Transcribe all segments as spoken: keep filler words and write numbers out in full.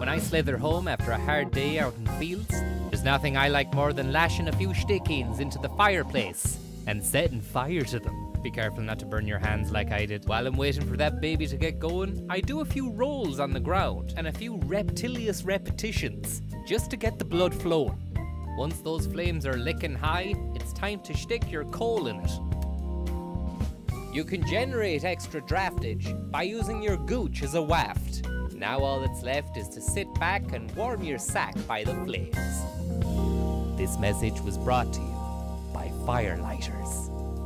when I slither home after a hard day out in the fields, there's nothing I like more than lashing a few stick-ins into the fireplace and setting fire to them. Be careful not to burn your hands like I did. While I'm waiting for that baby to get going, I do a few rolls on the ground and a few reptilious repetitions just to get the blood flowing. Once those flames are licking high, it's time to stick your coal in it. You can generate extra draftage by using your gooch as a waft. Now all that's left is to sit back and warm your sack by the flames. This message was brought to you by Firelighters.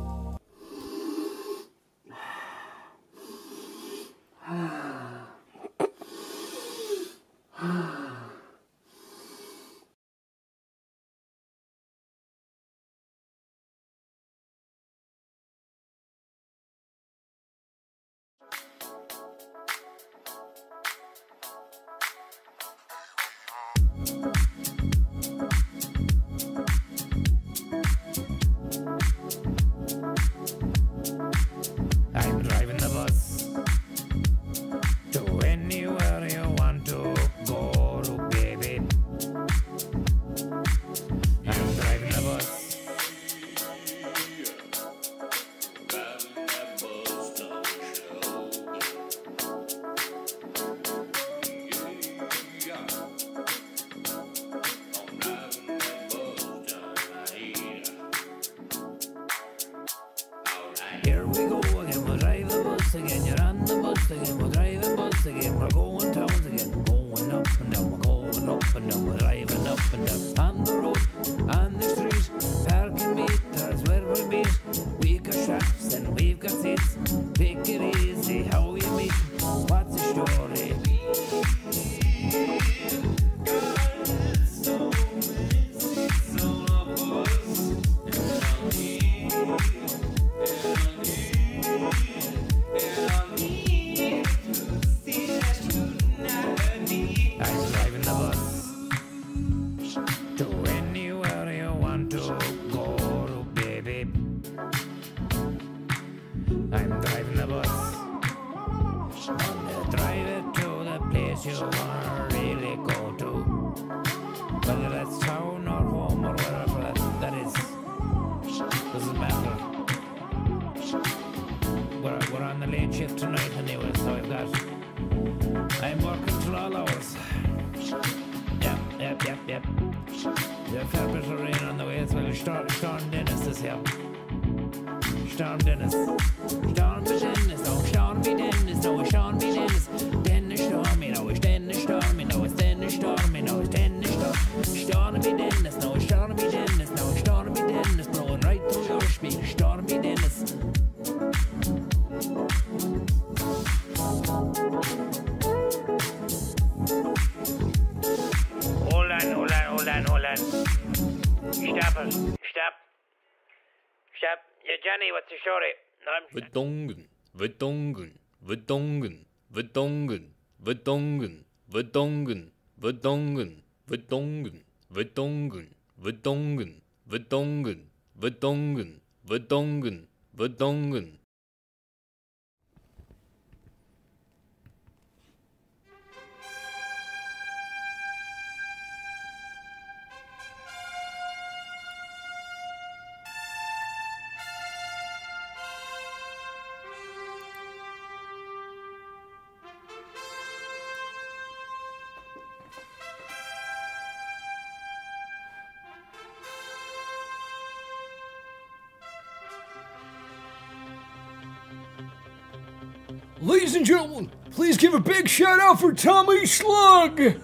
I'm driving the bus to anywhere you want to go to, baby. I'm driving the bus. Here we go again, we'll drive the bus again, you're on the bus again, we'll drive the bus again, we're going towns again, going up and down, we're going up and down, we're driving up and down, on the road, on the street, parking meters where we meet, we got shops and we've got seats, take it easy, how you meet, what's the story? I'm driving the bus. I'll drive it to the place you wanna really go to. Whether that's town or home or wherever that, that is, doesn't matter. We're, we're on the late shift tonight anyway, so I've got, I'm working till all hours. Yep, yep, yep, yep. There's a fair bit of rain on the way as well. Storm, Storm Dennis is here. Storm Dennis. Storm be Dennis, oh Storm be Dennis, no it's Storm be Dennis. Dennis Stormy, no it's Dennis Stormy, no it's Dennis Stormy, no it's Dennis Storm. Storm be Dennis, no it's Storm be Dennis, no it's Storm be Dennis, blowing right through your speed. Storm be Dennis. Hold on, hold on, hold on, hold on. Stop it, stop. Stop. Yeah, Johnny, what's the story? No, I'm... Verdongen, verdongen, verdongen, verdongen, verdongen, verdongen, verdongen, verdongen, verdongen, verdongen, verdongen, verdongen, verdongen, verdongen. Ladies and gentlemen, please give a big shout out for Tommy Shlug!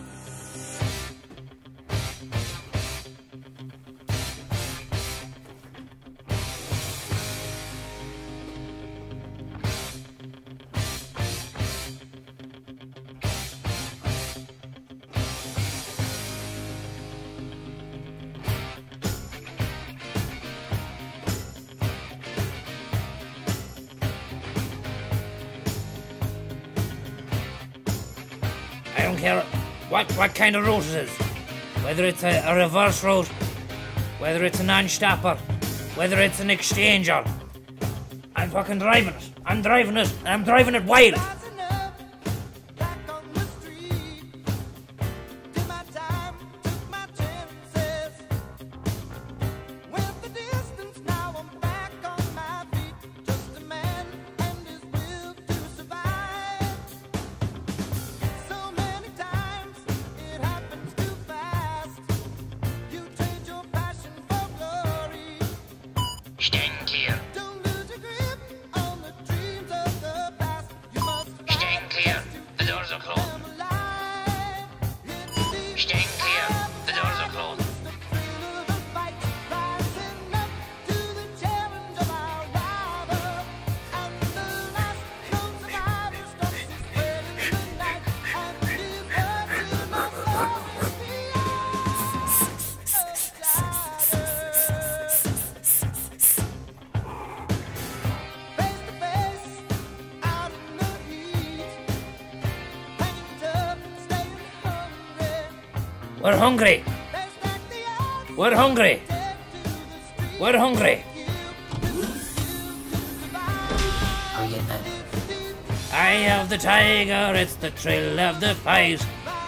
I don't care what, what kind of route it is. Whether it's a, a reverse route, whether it's a non-stopper, whether it's an exchanger. I'm fucking driving it. I'm driving it. And I'm driving it wild. Stand clear. The doors are closed. We're hungry. We're hungry. We're hungry. How you know? Eye of the tiger, it's the thrill of the fight.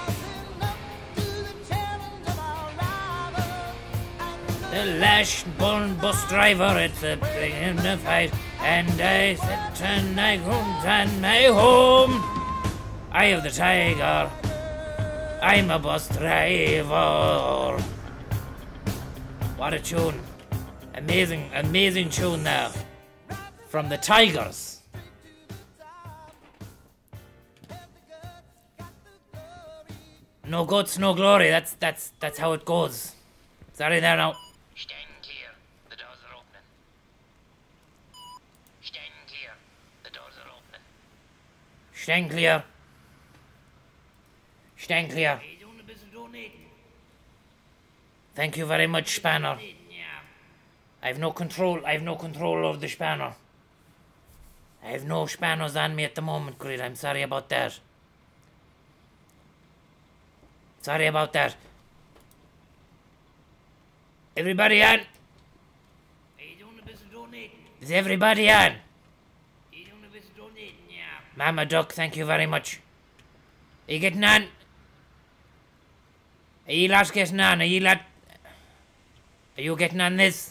The lash bone bus driver, it's a thing in the fight. And I sit and I grunt and my home. Eye of the tiger. I'm a bus driver. What a tune. Amazing, amazing tune now. From the Tigers. No guts, no glory. That's that's that's how it goes. Sorry there now. Stand clear. The doors are opening. Stand clear. The doors are opening. Stand clear. Stand clear. Thank you very much, Spanner. I've no control. I've no control over the spanner. I have no spanners on me at the moment, Grid. I'm sorry about that. Sorry about that. Everybody on? Is everybody on? Mama Duck, thank you very much. Are you getting on? Are you lot getting on? Are you lot... Are you getting on this?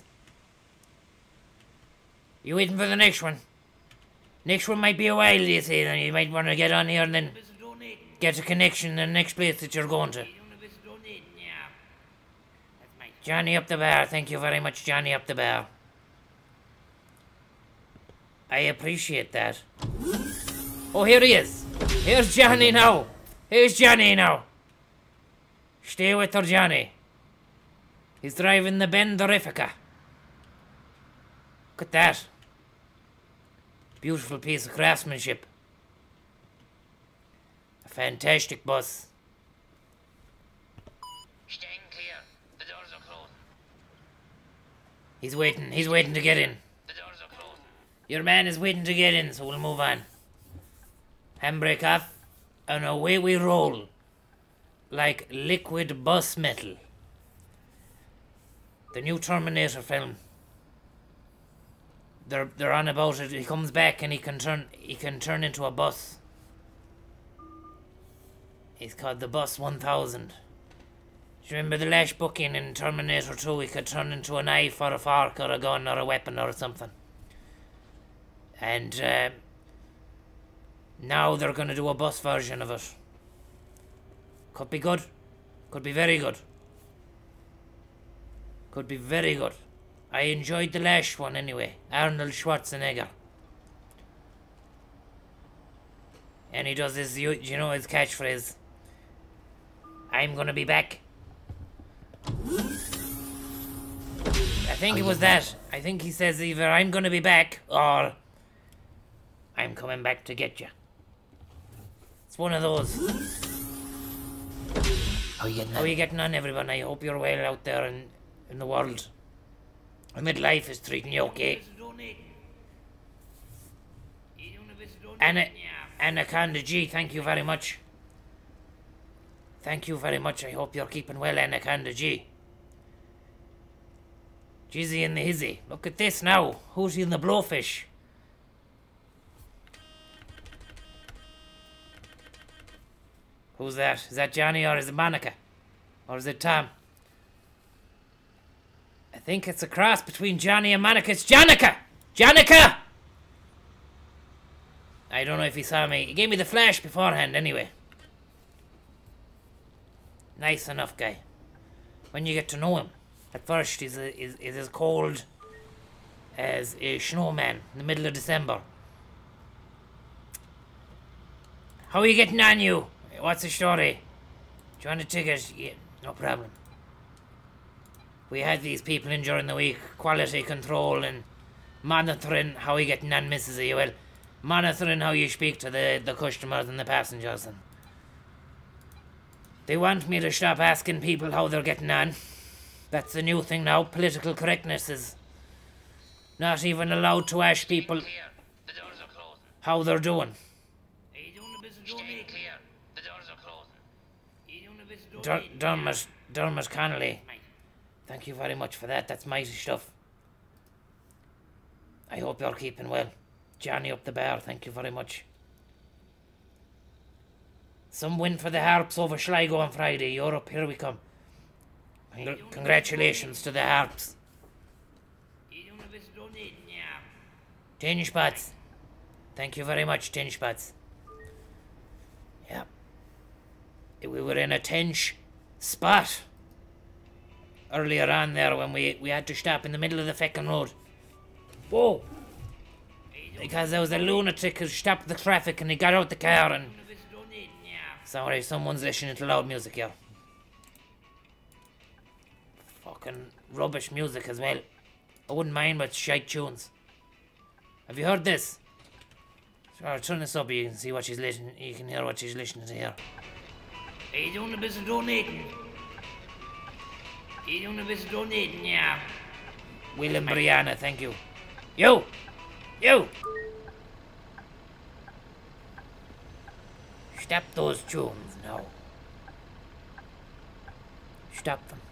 Are you waiting for the next one? Next one might be a while, you see, then you might want to get on here and then get a connection in the next place that you're going to. Johnny up the bar, thank you very much, Johnny up the bar. I appreciate that. Oh, here he is. Here's Johnny now. Here's Johnny now. Stay with her, Johnny. He's driving the Bendorifica. Look at that. Beautiful piece of craftsmanship. A fantastic bus. Stand clear. The doors are closed. He's waiting. He's waiting to get in. The doors are closed. Your man is waiting to get in, so we'll move on. Handbrake off, and away we roll. Like liquid bus metal. The new Terminator film. They're they're on about it. He comes back and he can turn he can turn into a bus. He's called the Bus one thousand. Do you remember the last booking in Terminator two? He could turn into a knife or a fork or a gun or a weapon or something. And uh, now they're going to do a bus version of it. Could be good. Could be very good. Could be very good. I enjoyed the last one anyway. Arnold Schwarzenegger. And he does his, you, you know his catchphrase. I'm gonna be back. I think it was that. I think he says either I'm gonna be back or I'm coming back to get you. It's one of those. How are you getting on? How are you getting on, everyone? I hope you're well out there in, in the world. Midlife is treating you okay. Anna, Anaconda G, thank you very much. Thank you very much. I hope you're keeping well, Anaconda G. Jizzy and the Hizzy. Look at this now. Hootie and the Blowfish. Who's that? Is that Johnny or is it Monica? Or is it Tom? I think it's a cross between Johnny and Monica. It's Jonica! Jonica! I don't know if he saw me. He gave me the flash beforehand anyway. Nice enough guy. When you get to know him. At first he's, a, he's, he's as cold as a snowman in the middle of December. How are you getting on, you? What's the story? you want a ticket? Yeah, no problem. We had these people in during the week, quality control and monitoring how you getting on, Missus E. Well, monitoring how you speak to the, the customers and the passengers. And they want me to stop asking people how they're getting on. That's the new thing now. Political correctness is not even allowed to ask people The doors are closing. how they're doing. Are you doing a bit of donating? Clear. The doors are closing. Are you doing a bit of Der- donating? Dermot, Dermot Connolly, Mate. thank you very much for that. That's mighty stuff. I hope you're keeping well. Johnny up the bar, thank you very much. Some win for the Harps over Sligo on Friday. Europe, here we come. Congr- congratulations to the Harps. Are you doing a bit of donating? Yeah. Ten spots. Thank you very much, ten spots. Yeah. We were in a tench spot earlier on there when we, we had to stop in the middle of the feckin' road. Whoa! Because there was a lunatic who stopped the traffic and he got out the car and... A bit of donating? Yeah. Sorry, someone's listening to loud music here. Fucking rubbish music as well. I wouldn't mind, but shite tunes. Have you heard this? Sure, turn this up, you can see what she's listening. You can hear what she's listening to here. Are you doing a bit of donating? Are you doing a bit of donating? Yeah. Will and Brianna, thank you. You! You! Stop those tunes now. Stop them.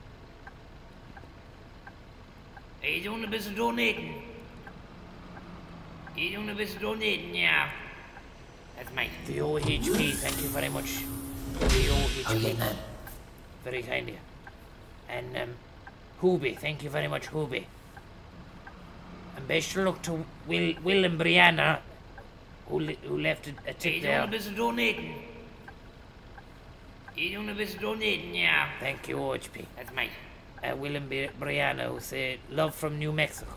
Are you doing a bit of donating? Are you doing a bit of donating? Yeah. That's mate. The O H P, thank you very much. The O H P. Very kind of you. And, um, Hooby, thank you very much, Hooby. And best of luck to Will, Will and Brianna, who, li- who left a, a Are you tip doing there. a bit of donating? Are you doing a bit of donating? Yeah. Thank you, O H P. That's mate. Uh, Will and Bri- Brianna, who say, love from New Mexico.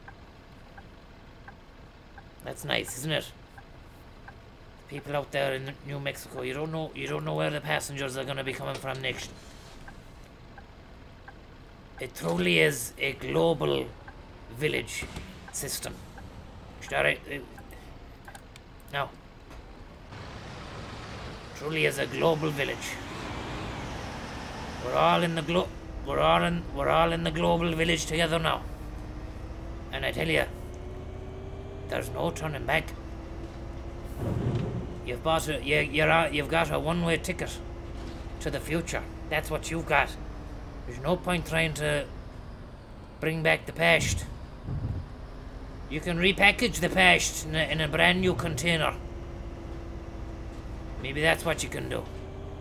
That's nice, isn't it? People out there in New Mexico, you don't know, you don't know where the passengers are going to be coming from next. It truly is a global village system. Sorry, uh, no. Truly is a global village. We're all in the glo- we're all in we're all in the global village together now. And I tell you, there's no turning back. You've bought a you, you're a, you've got a one-way ticket to the future. That's what you've got. There's no point trying to bring back the past. You can repackage the past in a, in a brand new container. Maybe that's what you can do.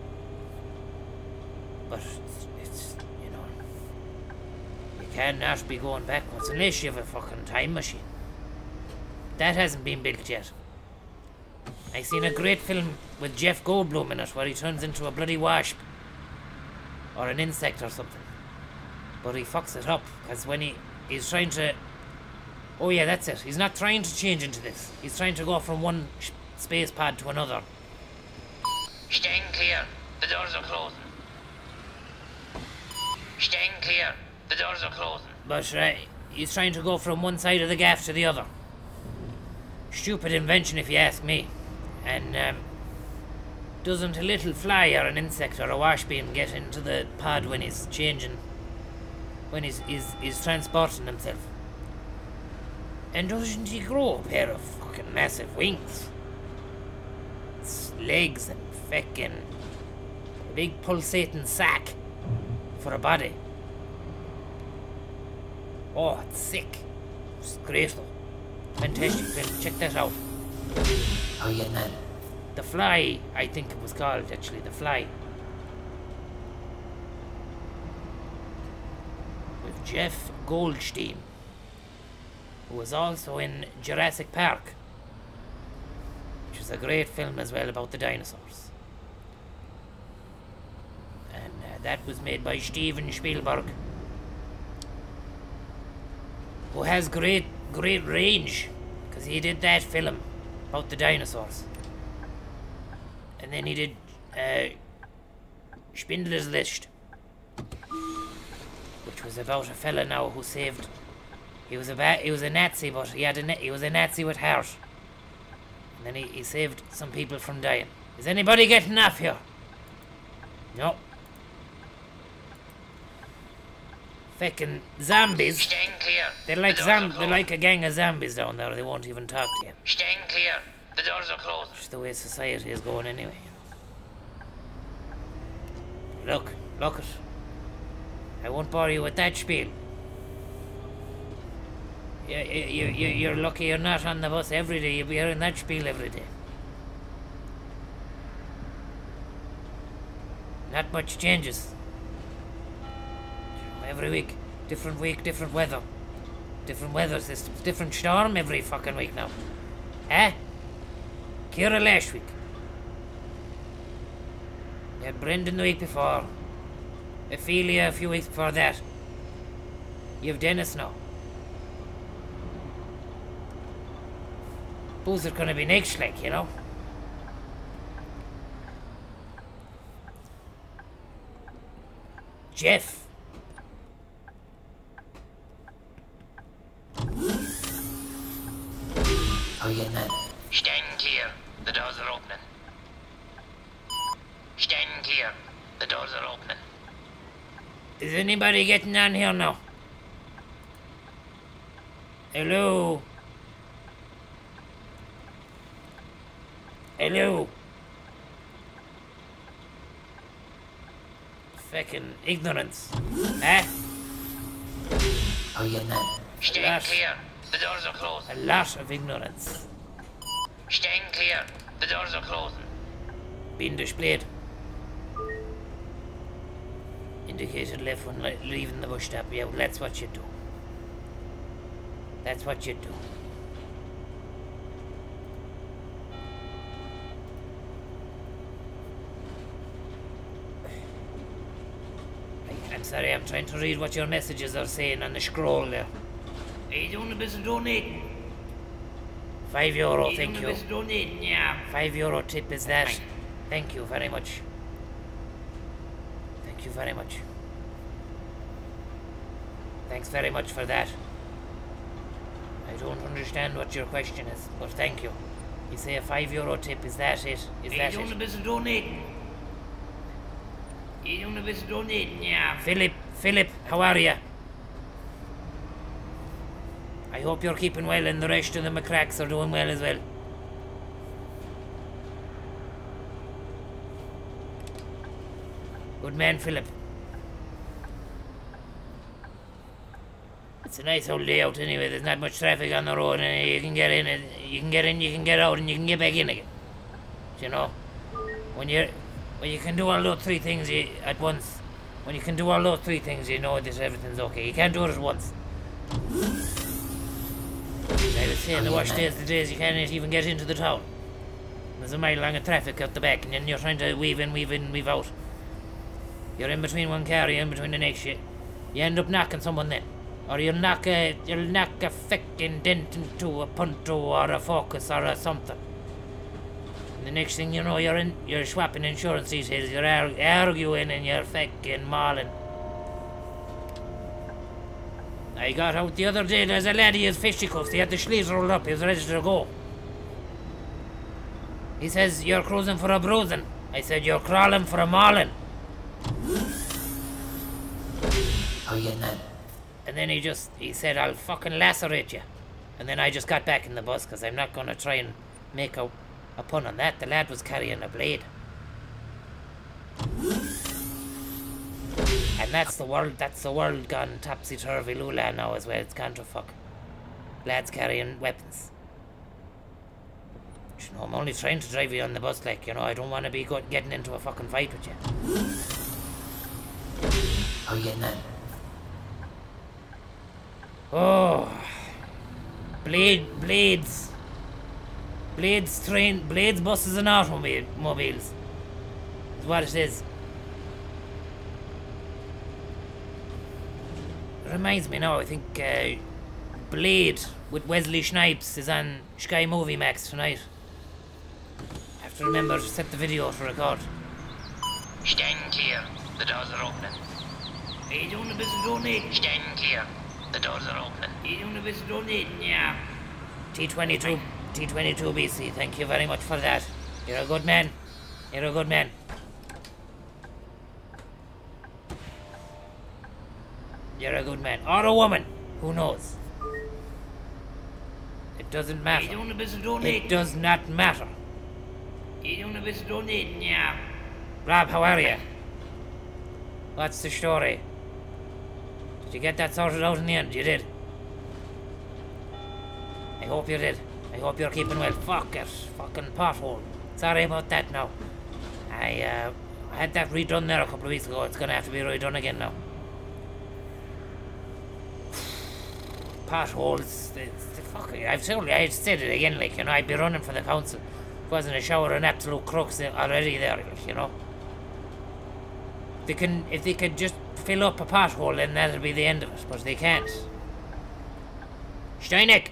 But it's, it's you know, you cannot be going backwards unless you have a fucking time machine. That hasn't been built yet. I seen a great film with Jeff Goldblum in it where he turns into a bloody wasp. Or an insect or something. But he fucks it up, because when he, he's trying to... Oh yeah, that's it. He's not trying to change into this. He's trying to go from one sh- space pod to another. Staying clear. The doors are closing. Staying clear. The doors are closing. But uh, he's trying to go from one side of the gaff to the other. Stupid invention if you ask me. And um, doesn't a little fly or an insect or a washbean get into the pod when he's changing, when he's, he's, he's transporting himself? And doesn't he grow a pair of fucking massive wings? It's legs and feckin' a big pulsating sack for a body. Oh, it's sick. It's great though. Fantastic film. Check that out. Oh, yeah, man. The Fly, I think it was called actually, The Fly. With Jeff Goldstein, who was also in Jurassic Park, which is a great film as well about the dinosaurs. And uh, that was made by Steven Spielberg, who has great, great range, because he did that film about the dinosaurs. And then he did uh, Spindler's List, which was about a fella now who saved. He was a ba he was a Nazi, but he had a he was a Nazi with heart. And then he, he saved some people from dying. Is anybody getting off here? No. Fucking zombies. Stand clear. They're like The doors zom are they're closed. like a gang of zombies down there. They won't even talk to you. Stand clear. The doors are closed. Just the way society is going anyway. Look, look it. I won't bore you with that spiel. You, you, you, you're lucky you're not on the bus every day. You'll be hearing that spiel every day. Not much changes. Every week, different week, different weather. Different weather systems, different storm every fucking week now. Eh? Kira last week. We had Brendan the week before. Ophelia a few weeks before that. You've Dennis now. Who's it gonna be next, like, you know? Jeff. How are you getting that? Stand clear. The doors are opening. Stand clear. The doors are opening. Is anybody getting on here now? Hello? Hello? Fucking ignorance. Eh? How are you getting that? Stand Yes. clear. The doors are closed. A lot of ignorance Stand clear. The doors are closing. being displayed. Indicated left when li- leaving the bus stop. Yeah, well, that's what you do. That's what you do. I- I'm sorry, I'm trying to read what your messages are saying on the scroll there. Are you doing a bit of donating? Five euro, You thank doing you. a bit of donating, yeah. Five euro tip is that. Fine. Thank you very much. Thank you very much. Thanks very much for that. I don't understand what your question is, but thank you. You say a five euro tip, is that it? Is Are you that doing a it? bit of donating? You doing a bit of donating, yeah. Philip, Philip, how are you? I hope you're keeping well and the rest of the McCracks are doing well as well. Good man, Philip. It's a nice old day out anyway. There's not much traffic on the road, and you can get in, and you can get in, you can get out, and you can get back in again. You know, when you're, when you can do all those three things you, at once, when you can do all those three things, you know that everything's okay. You can't do it at once. I was saying, the worst days, the days you can't even get into the town. There's a mile long of traffic out the back, and then you're trying to weave in, weave in, weave out. You're in between one car, you're in between the next shit. You end up knocking someone then. Or you'll knock a, you'll knock a fucking dent into a punto or a focus or a something. And the next thing you know, you're in, you're swapping insurance details, you're ar- arguing and you're fucking mauling. I got out the other day, there's a lad, he has fisticuffs, he had the sleeves rolled up, he was ready to go. He says, you're cruising for a bruising. I said, you're crawling for a mauling. How are you getting that? And then he just, he said, I'll fucking lacerate you. And then I just got back in the bus, because I'm not going to try and make a, a pun on that. The lad was carrying a blade. And that's the world, that's the world gone topsy-turvy lula now as well. It's gone to fuck. Lads carrying weapons. You know, I'm only trying to drive you on the bus, like, you know, I don't want to be go- getting into a fucking fight with you. How are you getting that? Oh, blade, blades, blades, train, blades, buses, and automobiles. Is what it is. It reminds me now. I think uh, Blade with Wesley Snipes is on Sky Movie Max tonight. I have to remember to set the video to record. Stand clear. The doors are opening. Are you doing a bit of donating? Stand clear. The doors are opening. Are you doing a bit of donating? Yeah. T twenty-two, T twenty-two B C, thank you very much for that. You're a good man. You're a good man. You're a good man. Or a woman. Who knows? It doesn't Are matter. you doing a bit of donating? It does not matter. Are you doing a bit of donating? Yeah. Rob, how are you? What's the story? Did you get that sorted out in the end? You did? I hope you did. I hope you're keeping well. Fuck it. Fucking pothole. Sorry about that now. I, uh, I had that redone there a couple of weeks ago. It's gonna have to be redone again now. Potholes. The, the fuck, I've told you, I said it again, like, you know, I'd be running for the council. If it wasn't a shower and absolute crooks already there, like, you know. They can, if they could just fill up a pothole, then that'll be the end of it, but they can't. Steineck!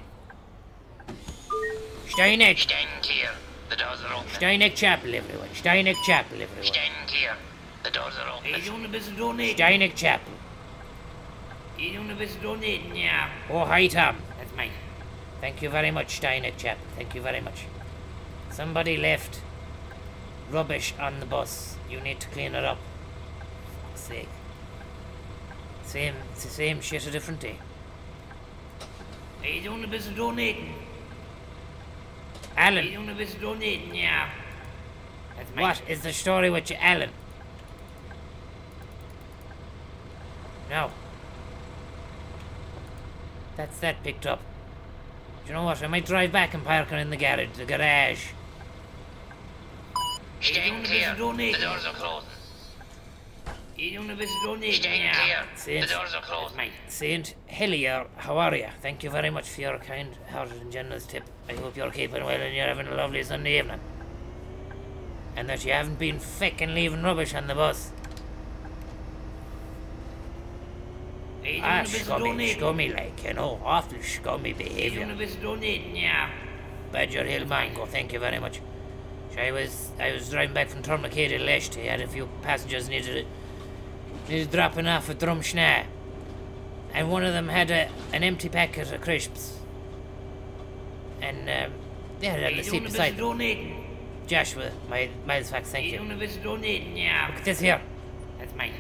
Steineck! Stand clear. The doors are opening. Steineck Chapel, everyone. Steineck Chapel, everyone. Stand clear. The doors are Are opening. you doing a bit of donating? Steineck Chapel. Are you doing a bit of donating? Yeah. Oh, hi, Tom. That's mine. Thank you very much, Steineck Chapel. Thank you very much. Somebody left rubbish on the bus. You need to clean it up. For fuck's sake. Same, it's the same shit, a different day. Are you doing a bit of donating? Are you Alan, doing a bit of donating? Yeah. That's mine. what is the story with you, Alan? No. That's that picked up. Do you know what? I might drive back and park her in the garage, the garage. Stand clear. The doors are closing. Are you doing a bit of donating? Stand Yeah. clear. Saint, The doors are closing. Mine. Saint Hillier, how are you? Thank you very much for your kind-hearted and generous tip. I hope you're keeping well and you're having a lovely Sunday evening. And that you haven't been feckin' leaving rubbish on the bus. Are you doing Ah, a bit of scummy, donating? scummy like, you know, awful scummy Are you doing a behaviour. bit of donating? Yeah. Badger Hill Mango, thank you very much. So I was I was driving back from Tourmakeed in Leisht. I had a few passengers needed needed dropping off at Drumshnagh. And one of them had a, an empty packet of crisps. And um, they had it Are on you the doing seat a bit beside of them. donating? Joshua, my miles fax, Are thank you you. doing a bit of donating? Yeah. Look at this here. That's mine.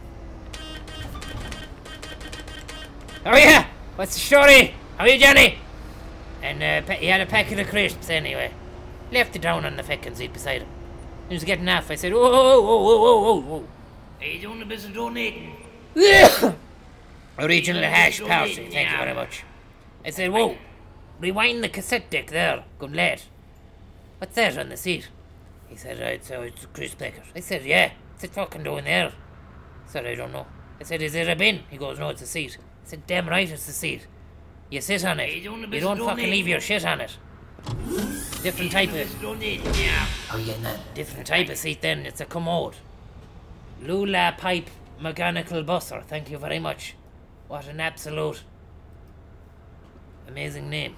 Oh yeah! What's the story? How are you, Johnny? And uh, pa- he had a packet of crisps anyway. Left it down on the feckin' seat beside him. He was getting off. I said, whoa, whoa, whoa, whoa, whoa, whoa, Are you doing a bit of donating? whoa. Original hash Donating, party, thank you yeah. very much. I said, whoa, rewind the cassette deck there, good lad. What's that on the seat? He said, uh, it's, uh, it's a crisp packet. I said, yeah, what's it fucking doing there? I said, I don't know. I said, is it a bin? He goes, no, it's a seat. I said, damn right it's a seat. You sit on it. Are you doing a You bit don't of fucking donating? leave your shit on it. Different type Are you of doing a bit of donating? Yeah. How are you getting that? different type of seat then. It's a commode. Lula Pipe Mechanical Busser. Thank you very much. What an absolute amazing name.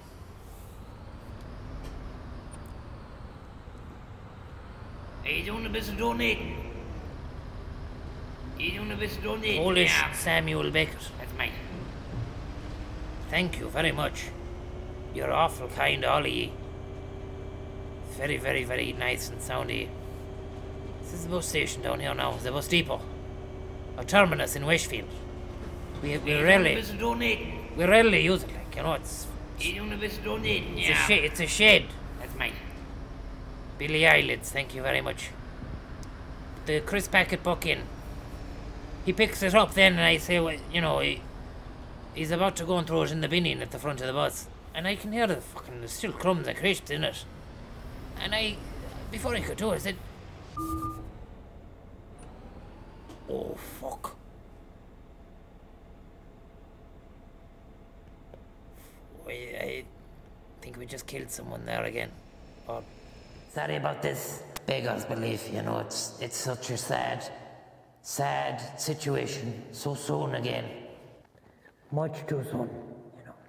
Are you doing a bit of donating? Are you doing a bit of donating? Polish Yeah. Samuel Beckett. That's mine. Thank you very much. You're awful kind, all of ye. Very, very, very nice and sound of ye. This is the bus station down here now. The bus depot. A terminus in Westfield. We, we Are you doing a rarely, bit of donating? we rarely use it, like, you know, it's, Are you doing a bit of donating? it's, Yeah. a, shed, it's a shed. That's mine. Billy Eyelids, thank you very much. The Chris Packet book in. He picks it up then and I say, well, you know, he, he's about to go and throw it in the binning at the front of the bus. And I can hear the fucking, there's still crumbs and crisps in it. And I, before I could do it, I said, oh fuck. I, I think we just killed someone there again. Or Sorry about this beggar's belief, you know, it's it's such a sad, sad situation so soon again. Much too soon, you know.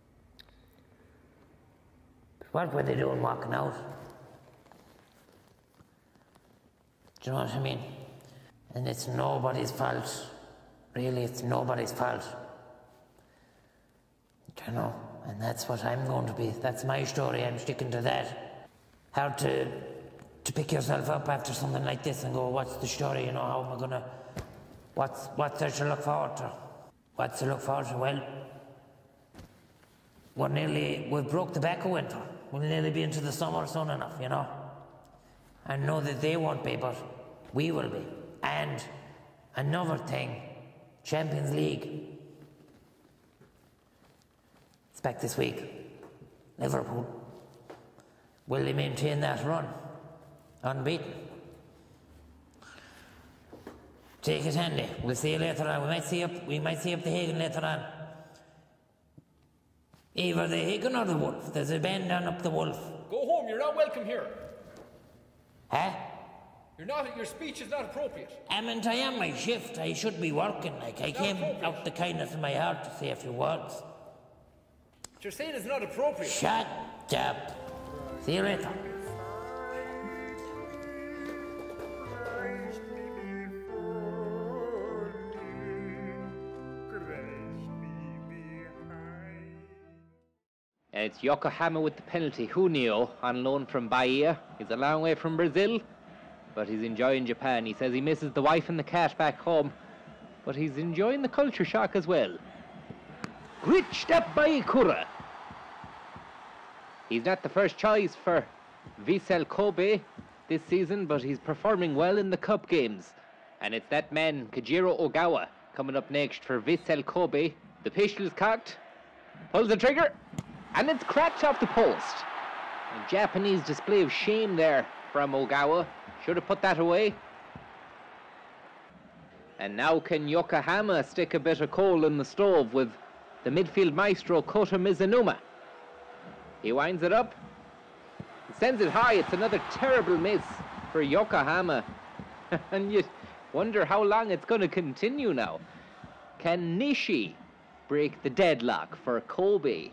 But what were they doing walking out? do you know what I mean? And it's nobody's fault. Really, it's nobody's fault. You know, and that's what I'm going to be. That's my story. I'm sticking to that. Hard to to pick yourself up after something like this and go, what's the story? You know, how am I gonna? What's what's there to look forward to? What's to look forward to? Well, we're nearly we've broke the back of winter. We'll nearly be into the summer soon enough. You know. I know that they won't be, but we will be. And another thing, Champions League. It's back this week. Liverpool. Will they maintain that run? Unbeaten. Take it handy. We'll see you later on. We might see up we might see up the Hagen later on. Either the Hagen or the Wolf. There's a band down up the Wolf. Go home, you're not welcome here. Huh? You're not, your speech is not appropriate. I mean, I am my shift. I should be working. Like, I came out the kindness of my heart to say a few words. What you're saying is not appropriate. Shut up. See you later. And it's Yokohama with the penalty. Junio on loan from Bahia. He's a long way from Brazil, but he's enjoying Japan. He says he misses the wife and the cat back home, but he's enjoying the culture shock as well. Great step by Ikura. He's not the first choice for Vissel Kobe this season, but he's performing well in the cup games. And it's that man, Kajiro Ogawa, coming up next for Vissel Kobe. The pistol is cocked, pulls the trigger, and it's cracked off the post. A Japanese display of shame there from Ogawa. Should have put that away. And now can Yokohama stick a bit of coal in the stove with the midfield maestro Kota Mizunuma. He winds it up, sends it high. It's another terrible miss for Yokohama. And you wonder how long it's going to continue now. Can Nishi break the deadlock for Kobe?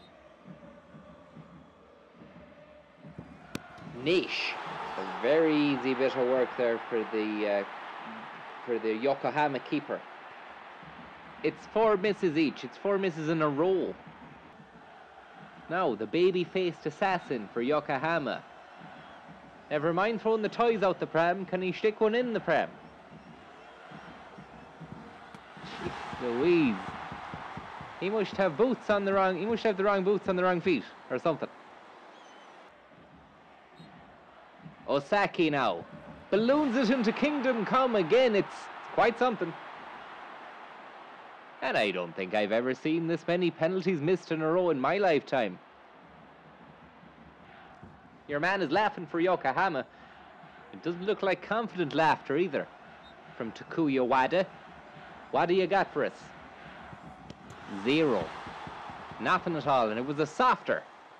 Nish. A very easy bit of work there for the uh, for the Yokohama keeper. It's four misses each. It's four misses in a row. Now the baby-faced assassin for Yokohama. Never mind throwing the toys out the pram. Can he stick one in the pram? Jeez Louise. He must have boots on the wrong. He must have the wrong boots on the wrong feet or something. Osaki now balloons it into Kingdom Come again. It's, it's quite something. And I don't think I've ever seen this many penalties missed in a row in my lifetime. Your man is laughing for Yokohama. It doesn't look like confident laughter either. From Takuya Wada. What do you got for us? Zero. Nothing at all, and it was a softer.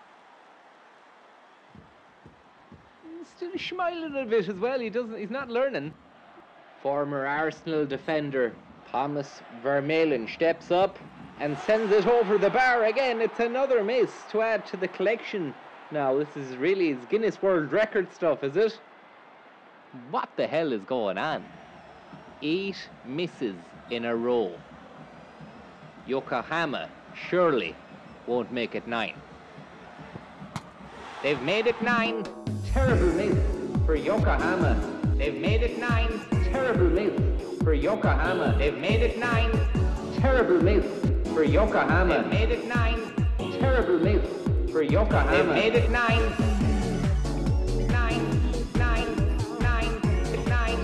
Still smiling a bit as well. He doesn't. He's not learning. Former Arsenal defender Thomas Vermaelen steps up and sends it over the bar again. It's another miss to add to the collection. Now this is really it's Guinness World Record stuff, is it? What the hell is going on? Eight misses in a row. Yokohama surely won't make it nine. They've made it nine. Terrible miss for Yokohama. They've made it nine. Terrible miss for Yokohama. They've made it nine. Terrible miss for Yokohama. They've made it nine. Terrible miss for Yokohama. They've made it nine. Nine, nine, nine, nine.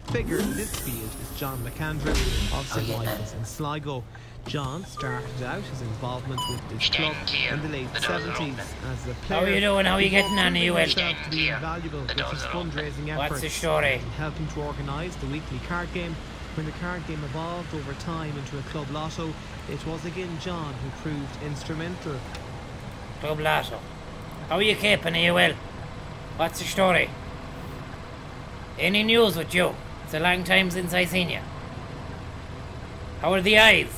figure in this field is John McAndrew of Saint Michael's in Sligo. John started out his involvement with this club in the late seventies as a player. How are you doing? How are you getting on? Are you well? To be invaluable with his fundraising efforts. What's the story? Helping to organise the weekly card game. When the card game evolved over time into a club lotto, it was again John who proved instrumental. Club lotto. How are you keeping? Are you well? What's the story? Any news with you? It's a long time since I seen you. How are the eyes?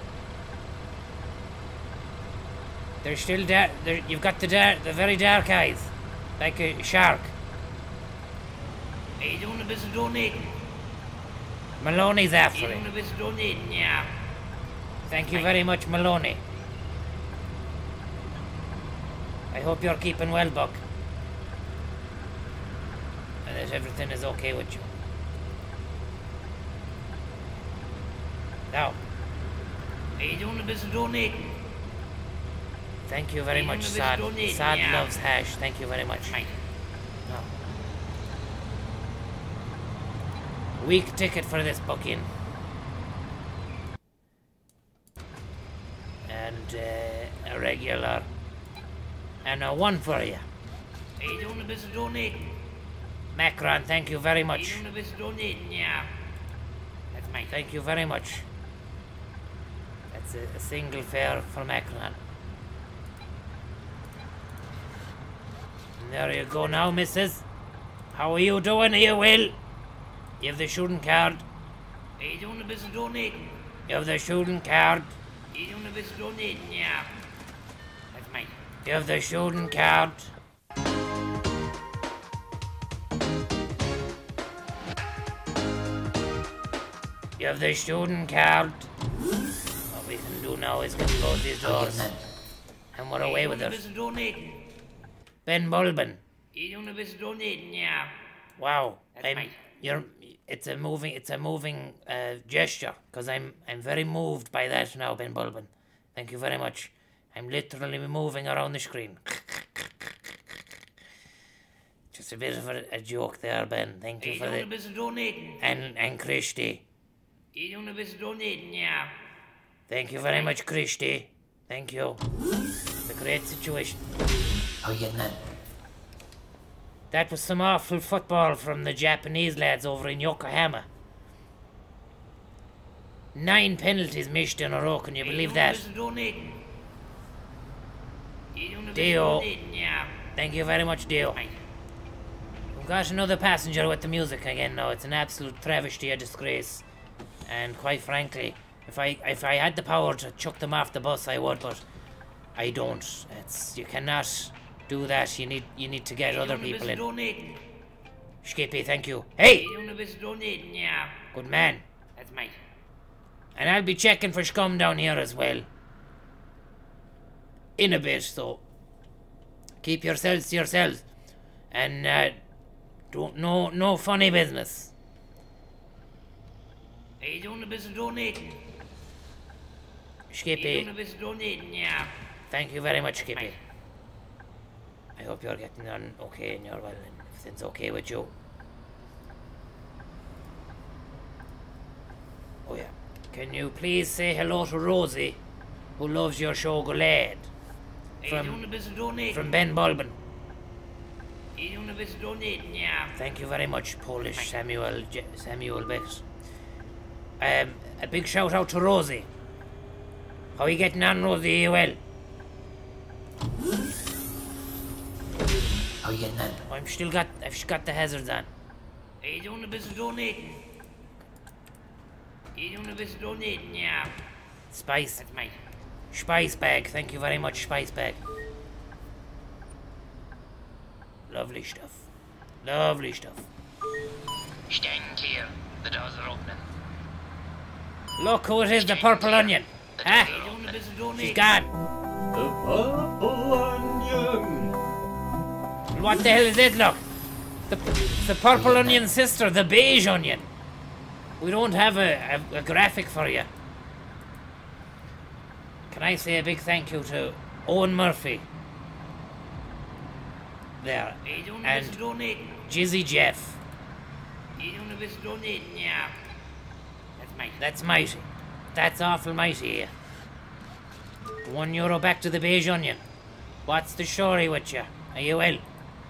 They're still dark. They're, you've got the dark, the very dark eyes, like a shark. Are you doing a bit of donating? Maloney's after Are you it. doing a bit of donating? Yeah. Thank you very much, Maloney. I hope you're keeping well, Buck. And that everything is okay with you. Now, Are you doing a bit of donating? thank you very Are you much, doing a bit Sad. of donating? Sad Yeah. loves hash. Thank you very much. Right. Now, week ticket for this booking. And uh, a regular. And a one for you. Are you doing a bit of donating? Macron, thank you very Are you much. doing a bit of donating? Yeah. That's mine. Thank you very much. That's a, a single fare for Macron. And there you go now, missus. How are you doing? Are you well? You have the shooting card. Are you doing a bit of donating? You have the shooting card. Are you doing a bit of donating? Yeah. That's mine. You have the shooting card. You have the shooting card. What we can do now is we can close these doors. And we're away with Are you it. doing a bit of donating? Ben Bulbin. Are you doing a bit of donating? Yeah. Wow. That's I'm, mine. you're, it's a moving, it's a moving uh, gesture, because I'm, I'm very moved by that now, Ben Bulbin. Thank you very much. I'm literally moving around the screen. Just a bit of a, a joke there, Ben. Thank Are you you for doing a the bit of donating? and and Christy. Are you doing a bit of donating? Yeah. Thank you very much, Christy. Thank you. It's a great situation. How are you getting on? That was some awful football from the Japanese lads over in Yokohama. Nine penalties missed in a row, can you believe that? Are you doing a bit of donating? Are you doing a bit Dio. of donating? Yeah. Thank you very much, Dio. Right. We've got another passenger with the music again now. It's an absolute travesty, a disgrace. And quite frankly, if I if I had the power to chuck them off the bus, I would, but I don't. It's you cannot do that. You need you need to get Are you other doing a people bit of in. donating? Skippy, thank you. Are Hey, you doing a bit of donating? Yeah. good man. That's mine. And I'll be checking for scum down here as well. In a bit, so keep yourselves to yourselves. And uh, don't no no funny business. Are you doing a bit of donating? Are you Skippy, doing a bit of donating? Yeah. thank you very much, Skippy. Right. I hope you're getting on okay and you're well and everything's okay with you. Oh yeah. Can you please say hello to Rosie, who loves your show, Golad? Are you From- doing a bit of donating? From Ben Bulbin. Are you doing a bit of donating? Yeah. Thank you very much, Polish Samuel J- Samuel Beckett. Um, a big shout out to Rosie. How are you getting on, Rosie? Are you well? How are you getting on? I'm still got I've still got the hazards on. Are you doing a bit of donating? Are you doing a bit of donating? Yeah. Spice. That's mine. Spice bag. Thank you very much, Spice bag. Lovely stuff. Lovely stuff. Stand clear. The doors are opening. Look who it is, the purple onion. Huh? Are you doing a bit of She's donating? gone. The purple onion. What the hell is it, look? The, the purple onion sister, the beige onion. We don't have a, a, a graphic for you. Can I say a big thank you to Owen Murphy? There. Are you doing a And bit of donating? Jizzy Jeff. You doing a bit of donating, yeah. That's mighty. That's mighty. That's awful mighty. One euro back to the beige onion. What's the story with you? Are you well?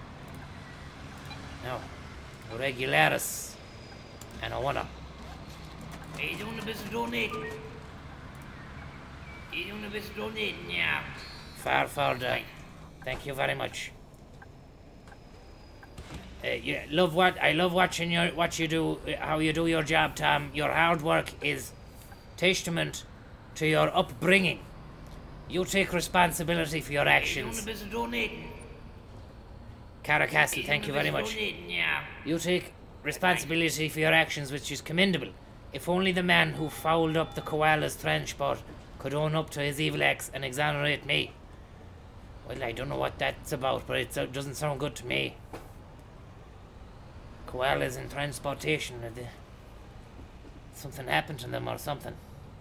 No. Regularis. And a winner. Are you doing a bit of donating? Are you doing a bit of donating, yeah. Far, far down. Thank you very much. Uh, yeah, love what I love watching your what you do, how you do your job, Tom. Your hard work is testament to your upbringing. You take responsibility for your actions. Caracastle, thank you very much. You take responsibility for your actions, which is commendable. If only the man who fouled up the koala's transport could own up to his evil acts and exonerate me. Well, I don't know what that's about, but it doesn't sound good to me. Koalas in transportation, something happened to them or something.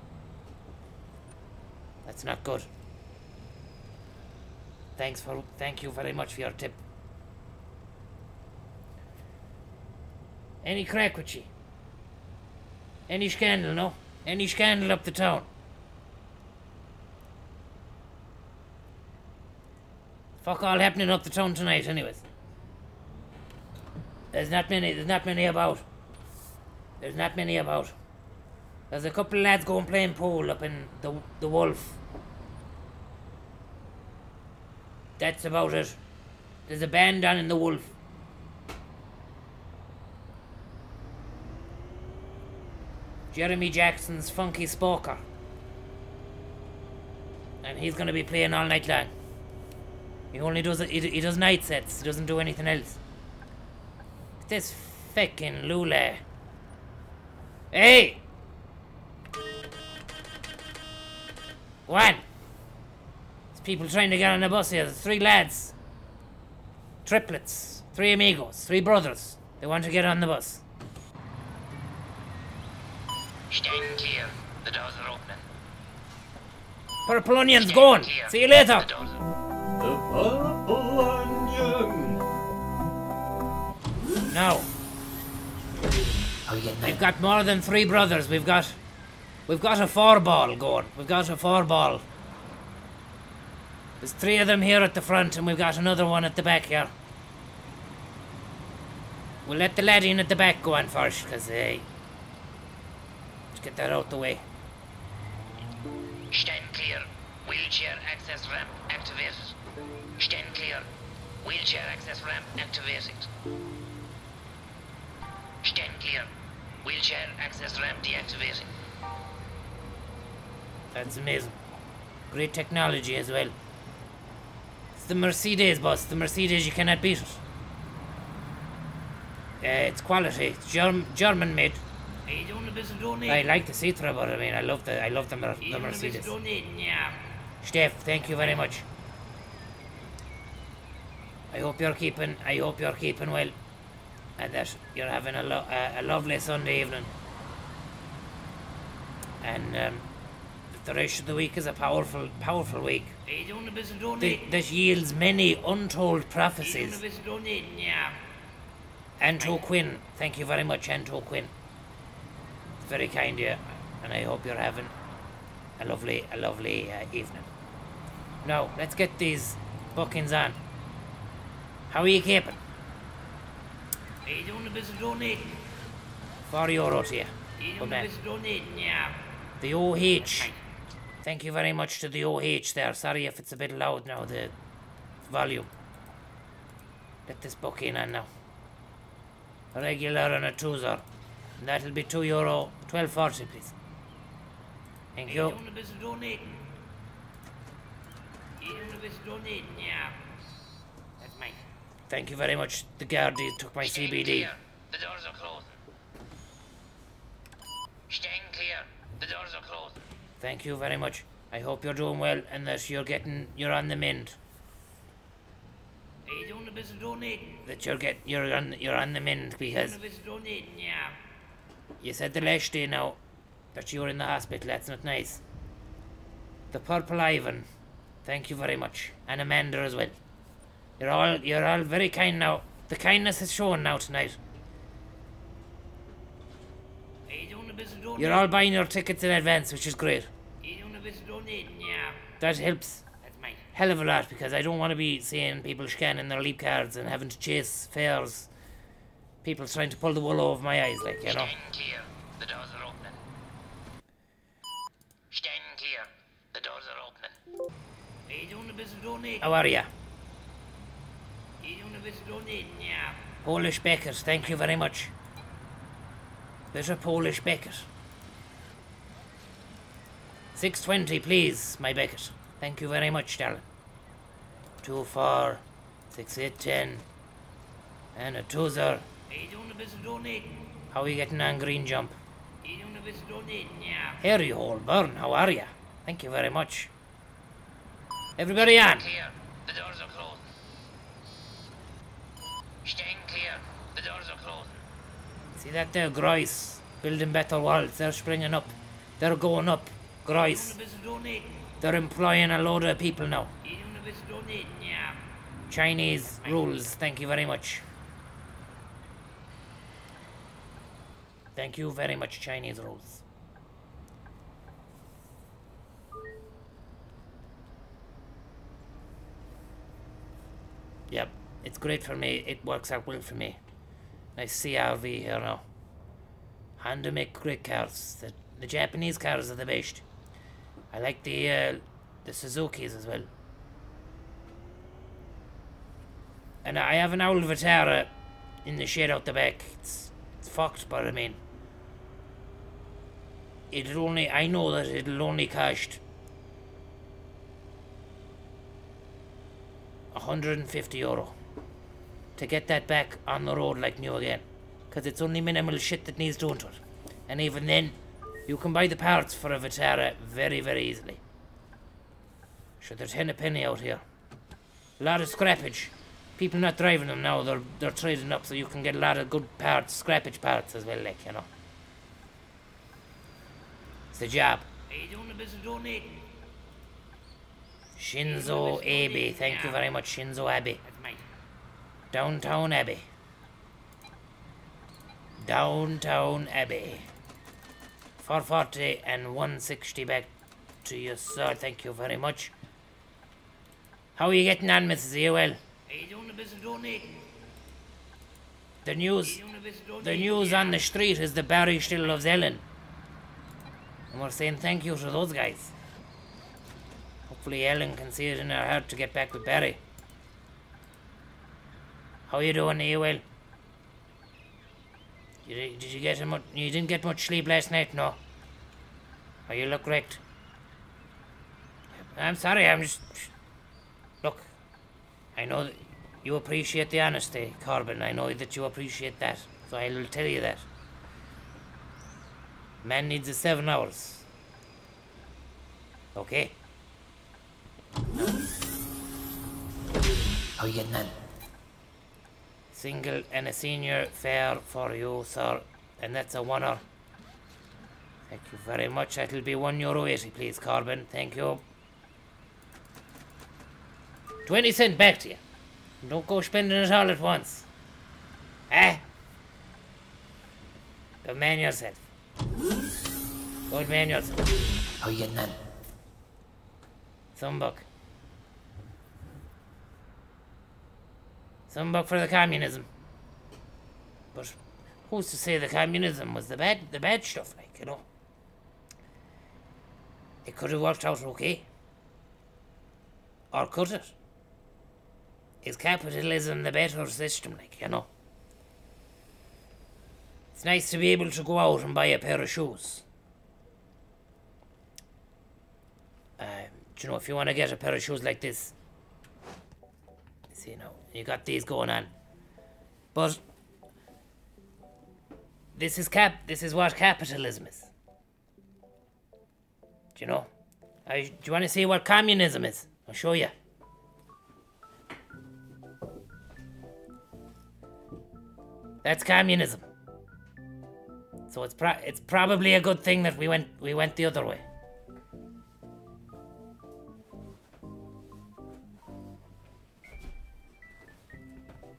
That's not good. Thanks for, thank you very much for your tip. Any crack with you? Any scandal, no? Any scandal up the town? Fuck all happening up the town tonight, anyways. There's not many, there's not many about. There's not many about. There's a couple of lads going playing pool up in the, the Wolf. That's about it. There's a band down in the Wolf. Jeremy Jackson's Funky Spoker. And he's gonna be playing all night long. He only does it, he, he does night sets, he doesn't do anything else. This feckin' Lula. Hey! Go on. There's people trying to get on the bus here. There's three lads. Triplets. Three amigos. Three brothers. They want to get on the bus. Stand clear. The doors are opening. Purple Onion's going. See you later. The Purple Onion. Now. We've got more than three brothers. We've got... We've got a four ball going. We've got a four ball. There's three of them here at the front and we've got another one at the back here. We'll let the lad in at the back go on first, because, uh, let's get that out the way. Stand clear. Wheelchair access ramp activated. Stand clear. Wheelchair access ramp activated. Stand clear. Wheelchair access ramp deactivating. That's amazing. Great technology as well. It's the Mercedes bus. The Mercedes, you cannot beat it. Uh, it's quality. It's Germ German made. I like the Citra, but I mean, I love the I love the, Mer the Mercedes. Steph, thank you very much. I hope you're keeping. I hope you're keeping well, and that you're having a lo uh, a lovely Sunday evening. And um, the rest of the week is a powerful, powerful week. Th that yields many untold prophecies. Anto Quinn, thank you very much, Anto Quinn. Very kind of you, and I hope you're having a lovely, a lovely uh, evening. Now, let's get these bookings on. How are you keeping? Are you doing a bit of donating? Four euro to you. Are you doing Good a man. bit of donating, yeah. The O H. Thank you very much to the O H there. Sorry if it's a bit loud now, the volume. Get this booking on now. A regular and a twozer. And that'll be two euro, twelve forty, please. Thank Are you. you doing a bit of donating? Are you doing a bit of donating, yeah. That's mine. Thank you very much. The Gardaí took my C B D. Clear. The doors are closing. Stand clear. The doors are closing. Thank you very much. I hope you're doing well and that you're getting, you're on the mend. Are you doing a bit of donating? That you're get, you're on, you're on the mend because Doing a bit of donating, yeah. you said the last day now that you were in the hospital. That's not nice. The Purple Ivan, thank you very much, and Amanda as well. You're all, you're all very kind now. The kindness is shown now tonight. You're all buying your tickets in advance, which is great. That helps hell of a lot, because I don't want to be seeing people scanning their leap cards and having to chase fares. People trying to pull the wool over my eyes, like, you know. Stand clear. The doors are opening. Stand clear. The doors are opening. How are ya? Polish Beckett, thank you very much. There's a Polish Beckett. six twenty, please, my Beckett. Thank you very much, darling. two, four, six, eight, ten. And a twozer. How are you getting on, Green Jump? Here you hold, Burn, how are ya? Thank you very much. Everybody on. Clear. The doors are closing. Stand clear. The doors are closing. See that there, Grice? Building better walls. They're springing up. They're going up. Grice. They're employing a load of people now. Chinese rules. Thank you very much. Thank you very much, Chinese rules. Yep, it's great for me. It works out well for me. Nice C R V here now. Honda make great cars. The, the Japanese cars are the best. I like the uh, the Suzukis as well. And I have an old Vitara in the shed out the back. It's, it's fucked, but I mean, it'll only, I know that it'll only cost one hundred fifty euro to get that back on the road like new again, because it's only minimal shit that needs doing to it, and even then you can buy the parts for a Vitara very very easily. Sure, they're ten a penny out here. A lot of scrappage. People not driving them now, they're they're trading up, so you can get a lot of good parts, scrappage parts as well, like, you know. It's the job. Shinzo Abbey, thank you very much, Shinzo Abbey. Downtown Abbey. Downtown Abbey. four forty and one sixty back to you, sir. Thank you very much. How are you getting on, Missus E well? The news, the news on the street is that Barry still loves Ellen. And we're saying thank you to those guys. Hopefully Ellen can see it in her heart to get back with Barry. How you doing, E well? You, did you get much, you didn't get much sleep last night, no? Oh, you look wrecked. I'm sorry, I'm just... Look, I know that you appreciate the honesty, Corbin. I know that you appreciate that, so I will tell you that. Man needs his seven hours. Okay? How you getting on? Single and a senior fare for you, sir. And that's a one-er. Thank you very much. That'll be one euro eighty, please, Corbin. Thank you. Twenty cent back to you. Don't go spending it all at once. Eh? Good man yourself. Good man yourself. How you getting on? Some buck. Some buck for the communism. But who's to say the communism was the bad the bad stuff, like, you know? It could have worked out okay. Or could it? Is capitalism the better system, like, you know? It's nice to be able to go out and buy a pair of shoes. Um, do you know, if you want to get a pair of shoes like this, see now, you got these going on. But this is cap. This is what capitalism is. Do you know? I, do you want to see what communism is? I'll show you. That's communism. So it's pro it's probably a good thing that we went we went the other way.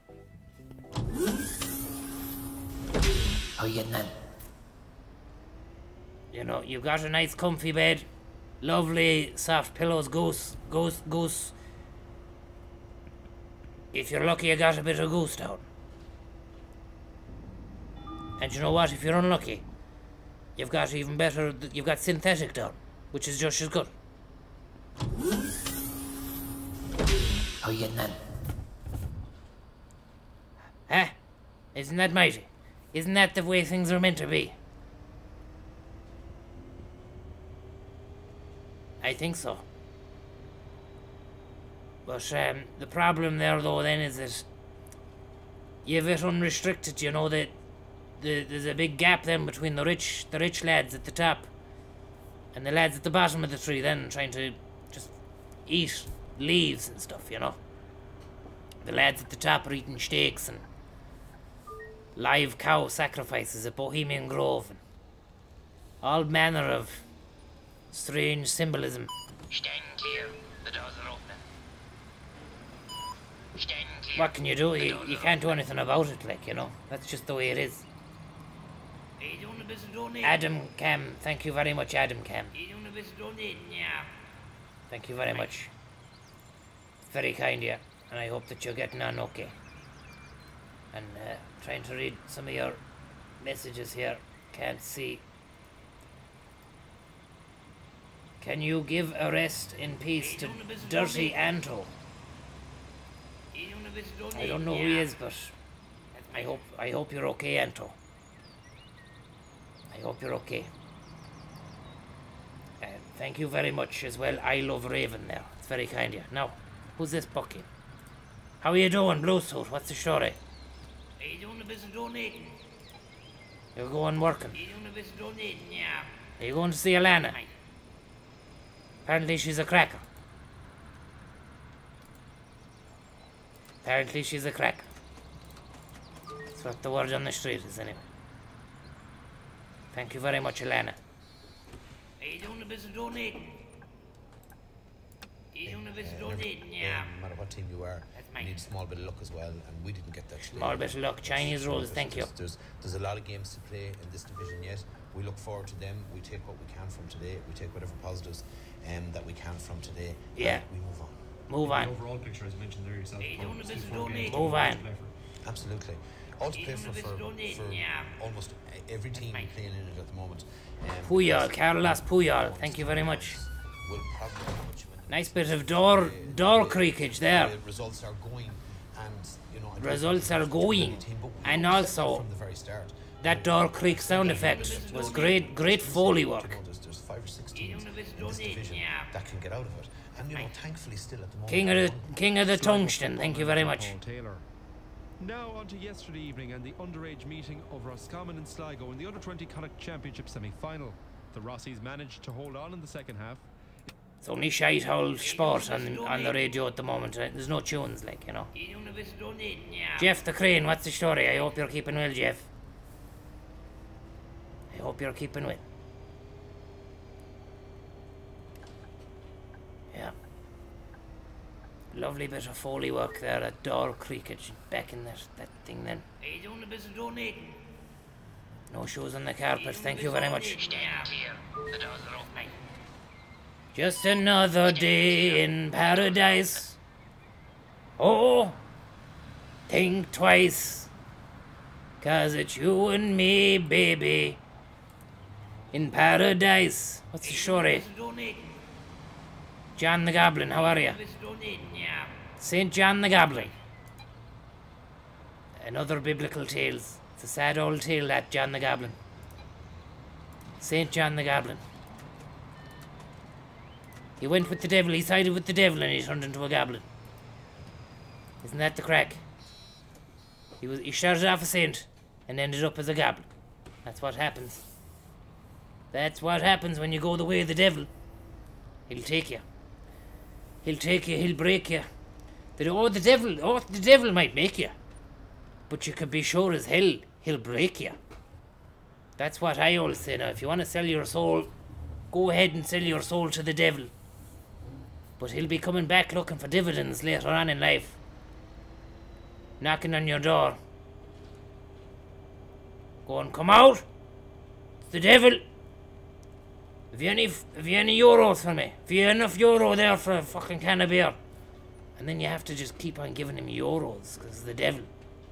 How you getting on? You know, you've got a nice comfy bed, lovely soft pillows, goose, goose, goose. If you're lucky, you got a bit of goose down. And you know what? If you're unlucky, you've got even better. You've got synthetic down, which is just as good. How you getting on? Huh? Isn't that mighty? Isn't that the way things are meant to be? I think so. But um, the problem there, though, then is that you've it unrestricted. You know that the, there's a big gap then between the rich, the rich lads at the top, and the lads at the bottom of the tree. Then trying to just eat leaves and stuff. You know, the lads at the top are eating steaks and live cow sacrifices at Bohemian Grove, and all manner of strange symbolism. Stand clear. The doors are opening. Stand clear. What can you do? You, you can't do anything about it, like, you know. That's just the way it is. Are you doing a bit of donating? Adam Cam, thank you very much, Adam Cam. Are you doing a bit of donating? Yeah. Thank you very much. It's very kind of you, and I hope that you're getting on okay. And uh, trying to read some of your messages here. Can't see. Can you give a rest in peace to Dirty Anto? I don't know who he is, but I hope I hope you're okay, Anto. I hope you're okay. Uh, thank you very much as well. I love Raven there. It's very kind of you. Now, who's this Bucky? How are you doing, Blue Suit? What's the story? Are you doing a bit of donating? You're going working. Are you doing a bit of donating? Yeah. Are you going to see Alana? Apparently she's a cracker. Apparently she's a cracker. That's what the word on the street is anyway. Thank you very much, Alana. Are you doing a bit of donating? Are you doing a bit of donating? Yeah. No matter what team you are, That's you mine. need a small bit of luck as well, and we didn't get that today. Small bit of luck. Chinese rolls, thank you. There's, there's, there's a lot of games to play in this division yet. We look forward to them. We take what we can from today. We take whatever positives um, that we can from today. Yeah. And we move on. Move on. The overall picture, as you mentioned there yourself. Are you doing a bit of four games donating? Move on. to play for. Absolutely. All to You play doing for, a bit for, of donating? for Yeah. almost every team mine. playing in it at the moment. Um, Puyol, Carlos Puyol. Thank you very much. Will probably put you in the Nice bit of door door creakage there. The results are going, and you know. I don't Results think are it's too many going. team, but we And don't also, expect that from the very start. that door creak sound effect was great, great Foley work. You know, there's, there's five or six teams doing a bit of in this donating? division Yeah. that can get out of it, and you know, thankfully, still at the moment. King of we're the one- King of the Tungsten. Thank you very much. Paul Taylor. Now on to yesterday evening and the underage meeting of Roscommon and Sligo in the under twenty Connacht Championship semi-final. The Rossies managed to hold on in the second half. It's only shite hole sport on, on the radio at the moment. uh, There's no tunes, like, you know. Are you doing a bit of donating? Yeah. Jeff the Crane, what's the story? I hope you're keeping well, Jeff. I hope you're keeping well. Yeah. Lovely bit of Foley work there at door creakage. Back in that, that thing then. Are you doing a bit of donating? No shoes on the carpet. Thank you very much. Stand clear. The doors are opening. Just another day in paradise. Oh, think twice. Cause it's you and me, baby. In paradise. What's the story? Donating. John the Goblin, how are you? A bit of donating. Yeah. Saint John the Goblin. Another biblical tales. It's a sad old tale, that John the Goblin. Saint John the Goblin. He went with the devil, he sided with the devil, and he turned into a goblin. Isn't that the crack? He was he started off a saint and ended up as a goblin. That's what happens. That's what happens when you go the way of the devil. He'll take you. He'll take you, he'll break you. The, oh, the devil, oh, the devil might make you. But you can be sure as hell he'll break you. That's what I always say now. If you want to sell your soul, go ahead and sell your soul to the devil. But he'll be coming back looking for dividends later on in life. Knocking on your door. Going, come out! It's the devil! Have you any, have you any euros for me? Have you enough euro there for a fucking can of beer? And then you have to just keep on giving him euros, because the devil.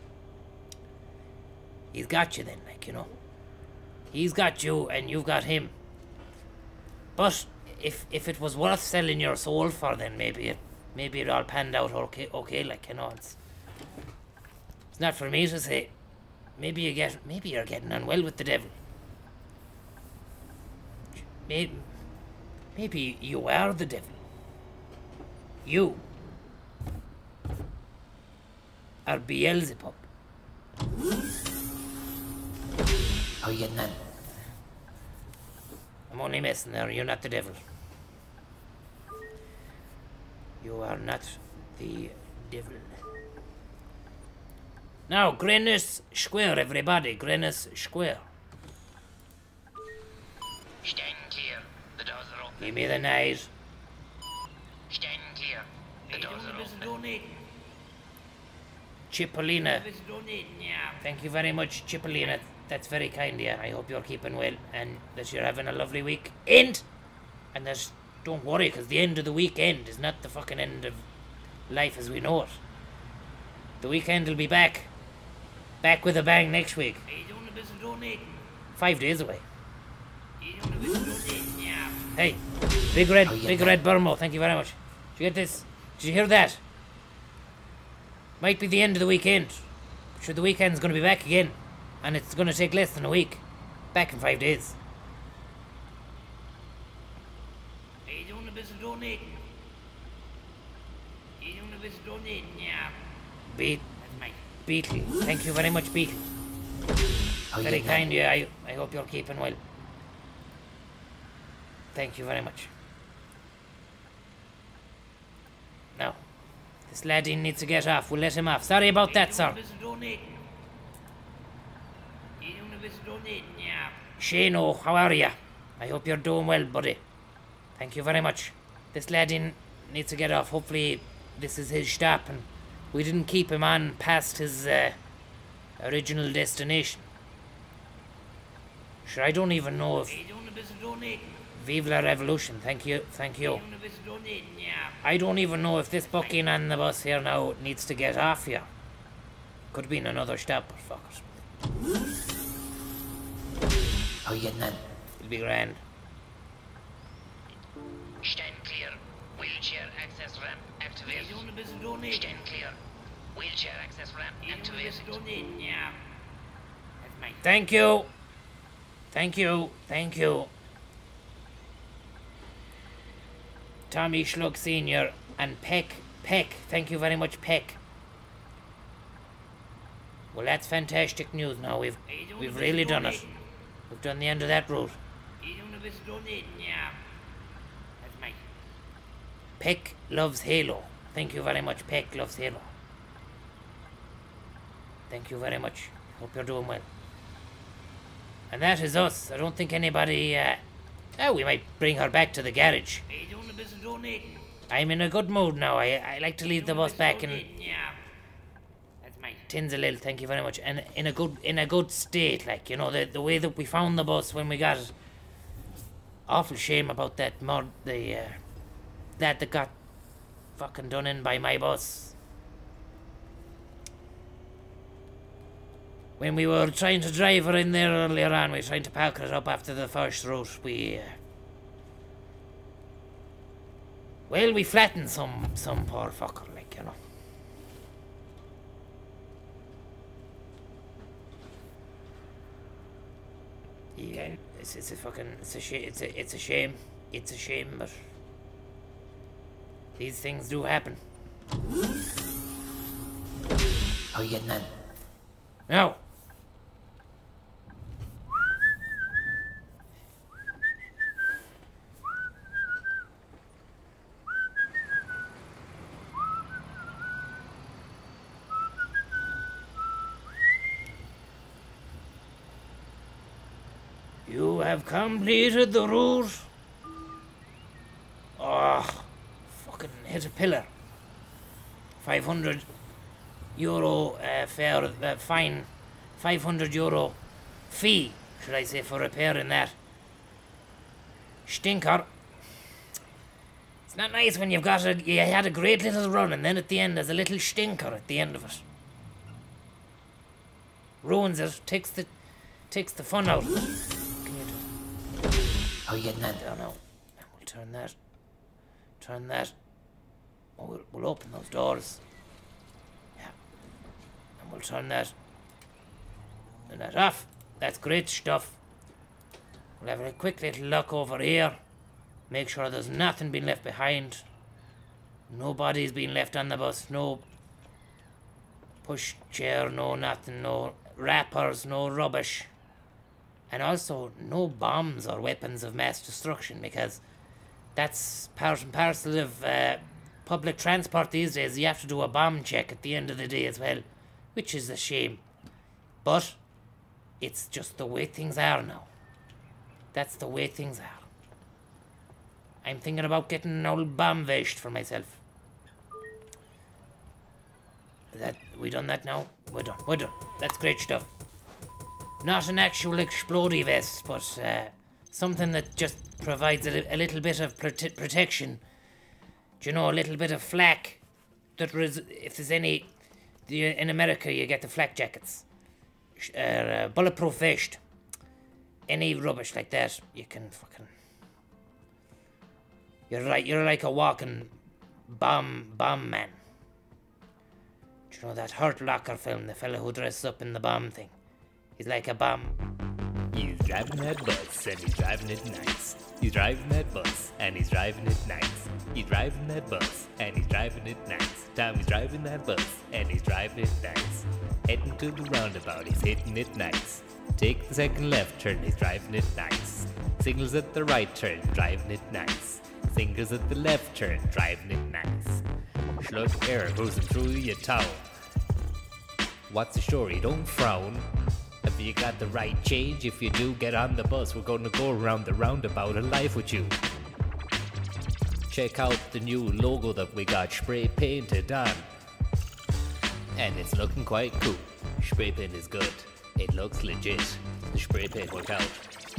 He's got you then, like, you know. He's got you and you've got him. But if if it was worth selling your soul for, then maybe it maybe it all panned out okay, okay, like, you know, it's it's not for me to say. Maybe you get maybe you're getting on well with the devil. Maybe maybe you are the devil. You are Beelzebub. How you getting on? I'm only messing there. You're not the devil. You are not the devil. Now, Greenwich Square, everybody. Greenwich Square. Stand clear. The doors are open. Give me the nine. Stand clear. The doors are open. Cipollina. Thank you very much, Cipollina. That's very kind of you. I hope you're keeping well and that you're having a lovely week. End! And that, don't worry, because the end of the weekend is not the fucking end of life as we know it. The weekend will be back. Back with a bang next week. Five days away. Hey, Big Red, Big Red Burmo, thank you very much. Did you get this? Did you hear that? Might be the end of the weekend. Sure, the weekend's going to be back again. And it's going to take less than a week. Back in five days. Are you doing a bit of donating? Are you doing a bit of donating? Yeah. Beat, Beetle. Thank you very much, Beetle. Oh, Very yeah, kind of you. I, I hope you're keeping well. Thank you very much. Now, this laddie needs to get off. We'll let him off. Sorry about that, sir. Shano, how are you? I hope you're doing well, buddy. Thank you very much. This laddie needs to get off. Hopefully this is his stop and we didn't keep him on past his uh, original destination. Sure, I don't even know if... Vive la Revolution, thank you, thank you. I don't even know if this bucking on the bus here now needs to get off here. Could be in another stop, but fuck it. How you getting on? It'll be grand. Stand clear. Wheelchair access ramp activated. Stand clear. Wheelchair access ramp activated. Thank you. Thank you. Thank you. Tommy Shlug Senior and Peck. Peck. Thank you very much, Peck. Well, that's fantastic news now. We've we've really done it. We've done the end of that route. Peck loves Halo. Thank you very much, Peck loves Halo. Thank you very much. Hope you're doing well. And that is us. I don't think anybody... Uh, oh, we might bring her back to the garage. I'm in a good mood now. I, I like to leave the bus back in... Tinsalil, thank you very much. And in a good in a good state, like, you know, the the way that we found the bus when we got it. Awful shame about that mud, the uh, that that got fucking done in by my bus. When we were trying to drive her in there earlier on, we were trying to park it up after the first route. We uh, well, we flattened some some poor fucker, like, you know. Yeah, it's, it's a fucking, it's a shame, it's a, it's a shame, it's a shame, but these things do happen. How you getting on? Now, you have completed the route. Oh, fucking hit a pillar. five hundred euro uh, fare, uh, fine. five hundred euro fee, should I say, for repairing that. Stinker. It's not nice when you've got a, you had a great little run and then at the end there's a little stinker at the end of it. Ruins it, takes the, takes the fun out. Can you do? How are you getting that? There now. And we'll turn that. Turn that. Oh, we'll, we'll open those doors. Yeah. And we'll turn that. Turn that off. That's great stuff. We'll have a quick little look over here. Make sure there's nothing been left behind. Nobody's been left on the bus. No push chair, no nothing, no wrappers, no rubbish. And also no bombs or weapons of mass destruction, because that's part and parcel of uh, public transport these days. You have to do a bomb check at the end of the day as well, which is a shame. But it's just the way things are now. That's the way things are. I'm thinking about getting an old bomb vest for myself. That we done that now? We're done. We're done. That's great stuff. Not an actual explodey vest, but uh, something that just provides a, a little bit of prote protection. Do you know, a little bit of flak? That res if there's any, the, in America you get the flak jackets. Uh, uh, bulletproof vest. Any rubbish like that, you can fucking. You're right. You're like a walking bomb bomb man. Do you know that Hurt Locker film? The fella who dresses up in the bomb thing. He's like a bomb. He's driving that bus and he's driving it nice. He's driving that bus and he's driving it nice. He's driving that bus and he's driving it nice. Tommy's driving that bus and he's driving it nice. Heading to the roundabout, he's hitting it nice. Take the second left turn, he's driving it nice. Signals at the right turn, driving it nice. Signals at the left turn, driving it nice. Shlug air cruising through your town. What's the story? Don't frown. Have you got the right change? If you do, get on the bus. We're gonna go around the roundabout alive with you. Check out the new logo that we got spray painted on. And it's looking quite cool. Spray paint is good. It looks legit. The spray paint worked out.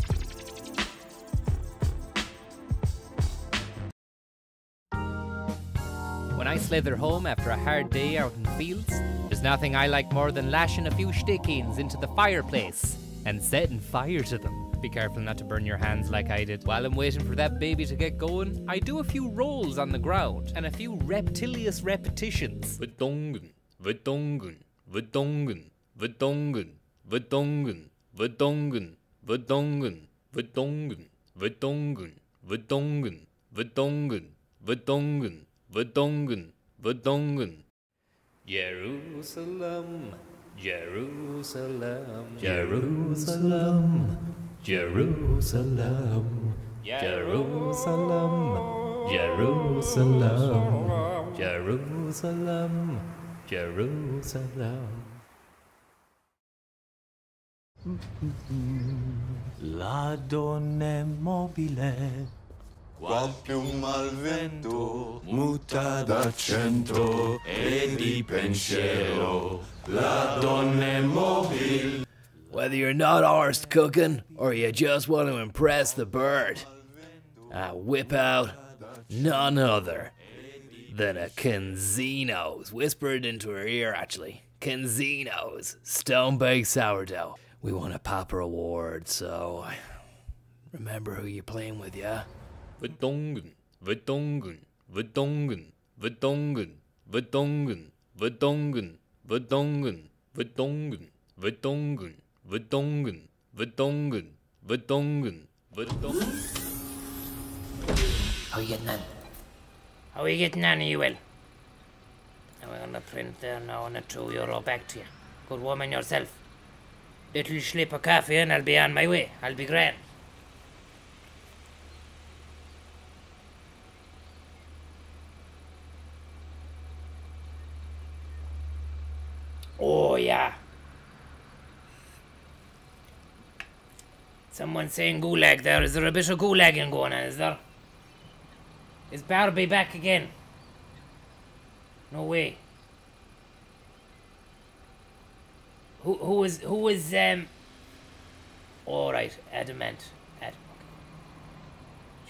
When I slither home after a hard day out in the fields, there's nothing I like more than lashing a few stickings into the fireplace and setting fire to them. Be careful not to burn your hands like I did. While I'm waiting for that baby to get going, I do a few rolls on the ground and a few reptilious repetitions. Verdongen, verdongen, verdongen, verdongen, verdongen, verdongen, verdongen, verdongen, verdongen, verdongen, verdongen, verdongen. Verdongen, Verdongen. Jerusalem, Jerusalem, Jerusalem, Jerusalem, Jerusalem, Jerusalem, Jerusalem, Jerusalem. La donna mobile. Qual più al vento muta d'accento e di pensiero la donna è mobile. Whether you're not arsed cooking or you just want to impress the bird, I whip out none other than a Canzino's. Whispered into her ear, actually. Canzino's stone-baked sourdough. We won a Papa Award, so remember who you're playing with, yeah? Verdongen, Verdongen, Verdongen, Verdongen, Verdongen, Verdongen, Verdongen, Verdongen, Verdongen, Verdongen, Verdongen, Verdongen, Verdongen. How are you getting on? How are you getting on, you will? Now we're gonna print there now and a two euro back to you. Good woman yourself. Little slip of coffee and I'll be on my way. I'll be grand. Oh, yeah. Someone saying gulag there. Is there a bit of gulagging going on, is there? Is Barbie back again? No way. Who who is who is um all right, adamant. Ad,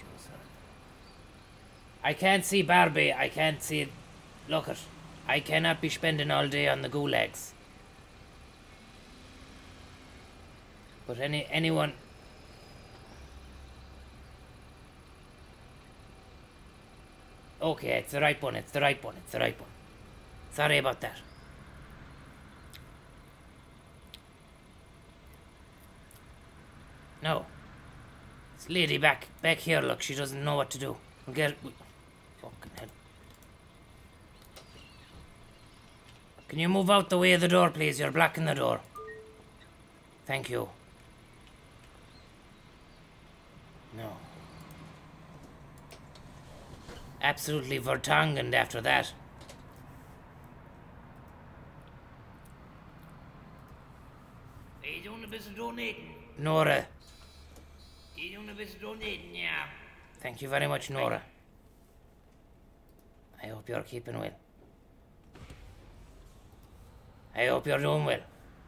I can't see Barbie. I can't see... Look it. I cannot be spending all day on the gulags. But any anyone... Okay, it's the right one. It's the right one. It's the right one. Sorry about that. No. This lady back back here, look, she doesn't know what to do. We'll get... Fucking hell. Can you move out the way of the door, please? You're blocking the door. Thank you. No. Absolutely vertonghened after that. Are you doing a bit of donating? Nora. Are you doing a bit of donating, yeah? Thank you very much, Nora. I hope you're keeping well. I hope you're doing well.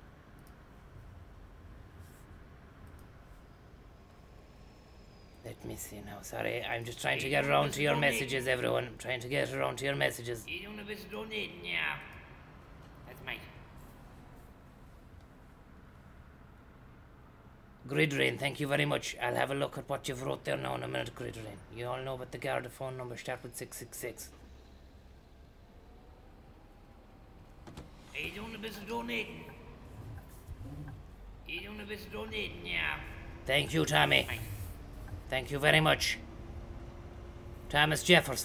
Let me see now. Sorry, I'm just trying to get around to your messages, everyone. I'm trying to get around to your messages. Are you doing a bit of donating, yeah? That's mine. Grid Rain, thank you very much. I'll have a look at what you've wrote there now in a minute, Grid Rain. You all know about the Garda phone number, start with six six six. Are you doing a bit of donating? Are you doing a bit of donating, yeah? Thank you, Tommy. Fine. Thank you very much. Thomas Jefferson.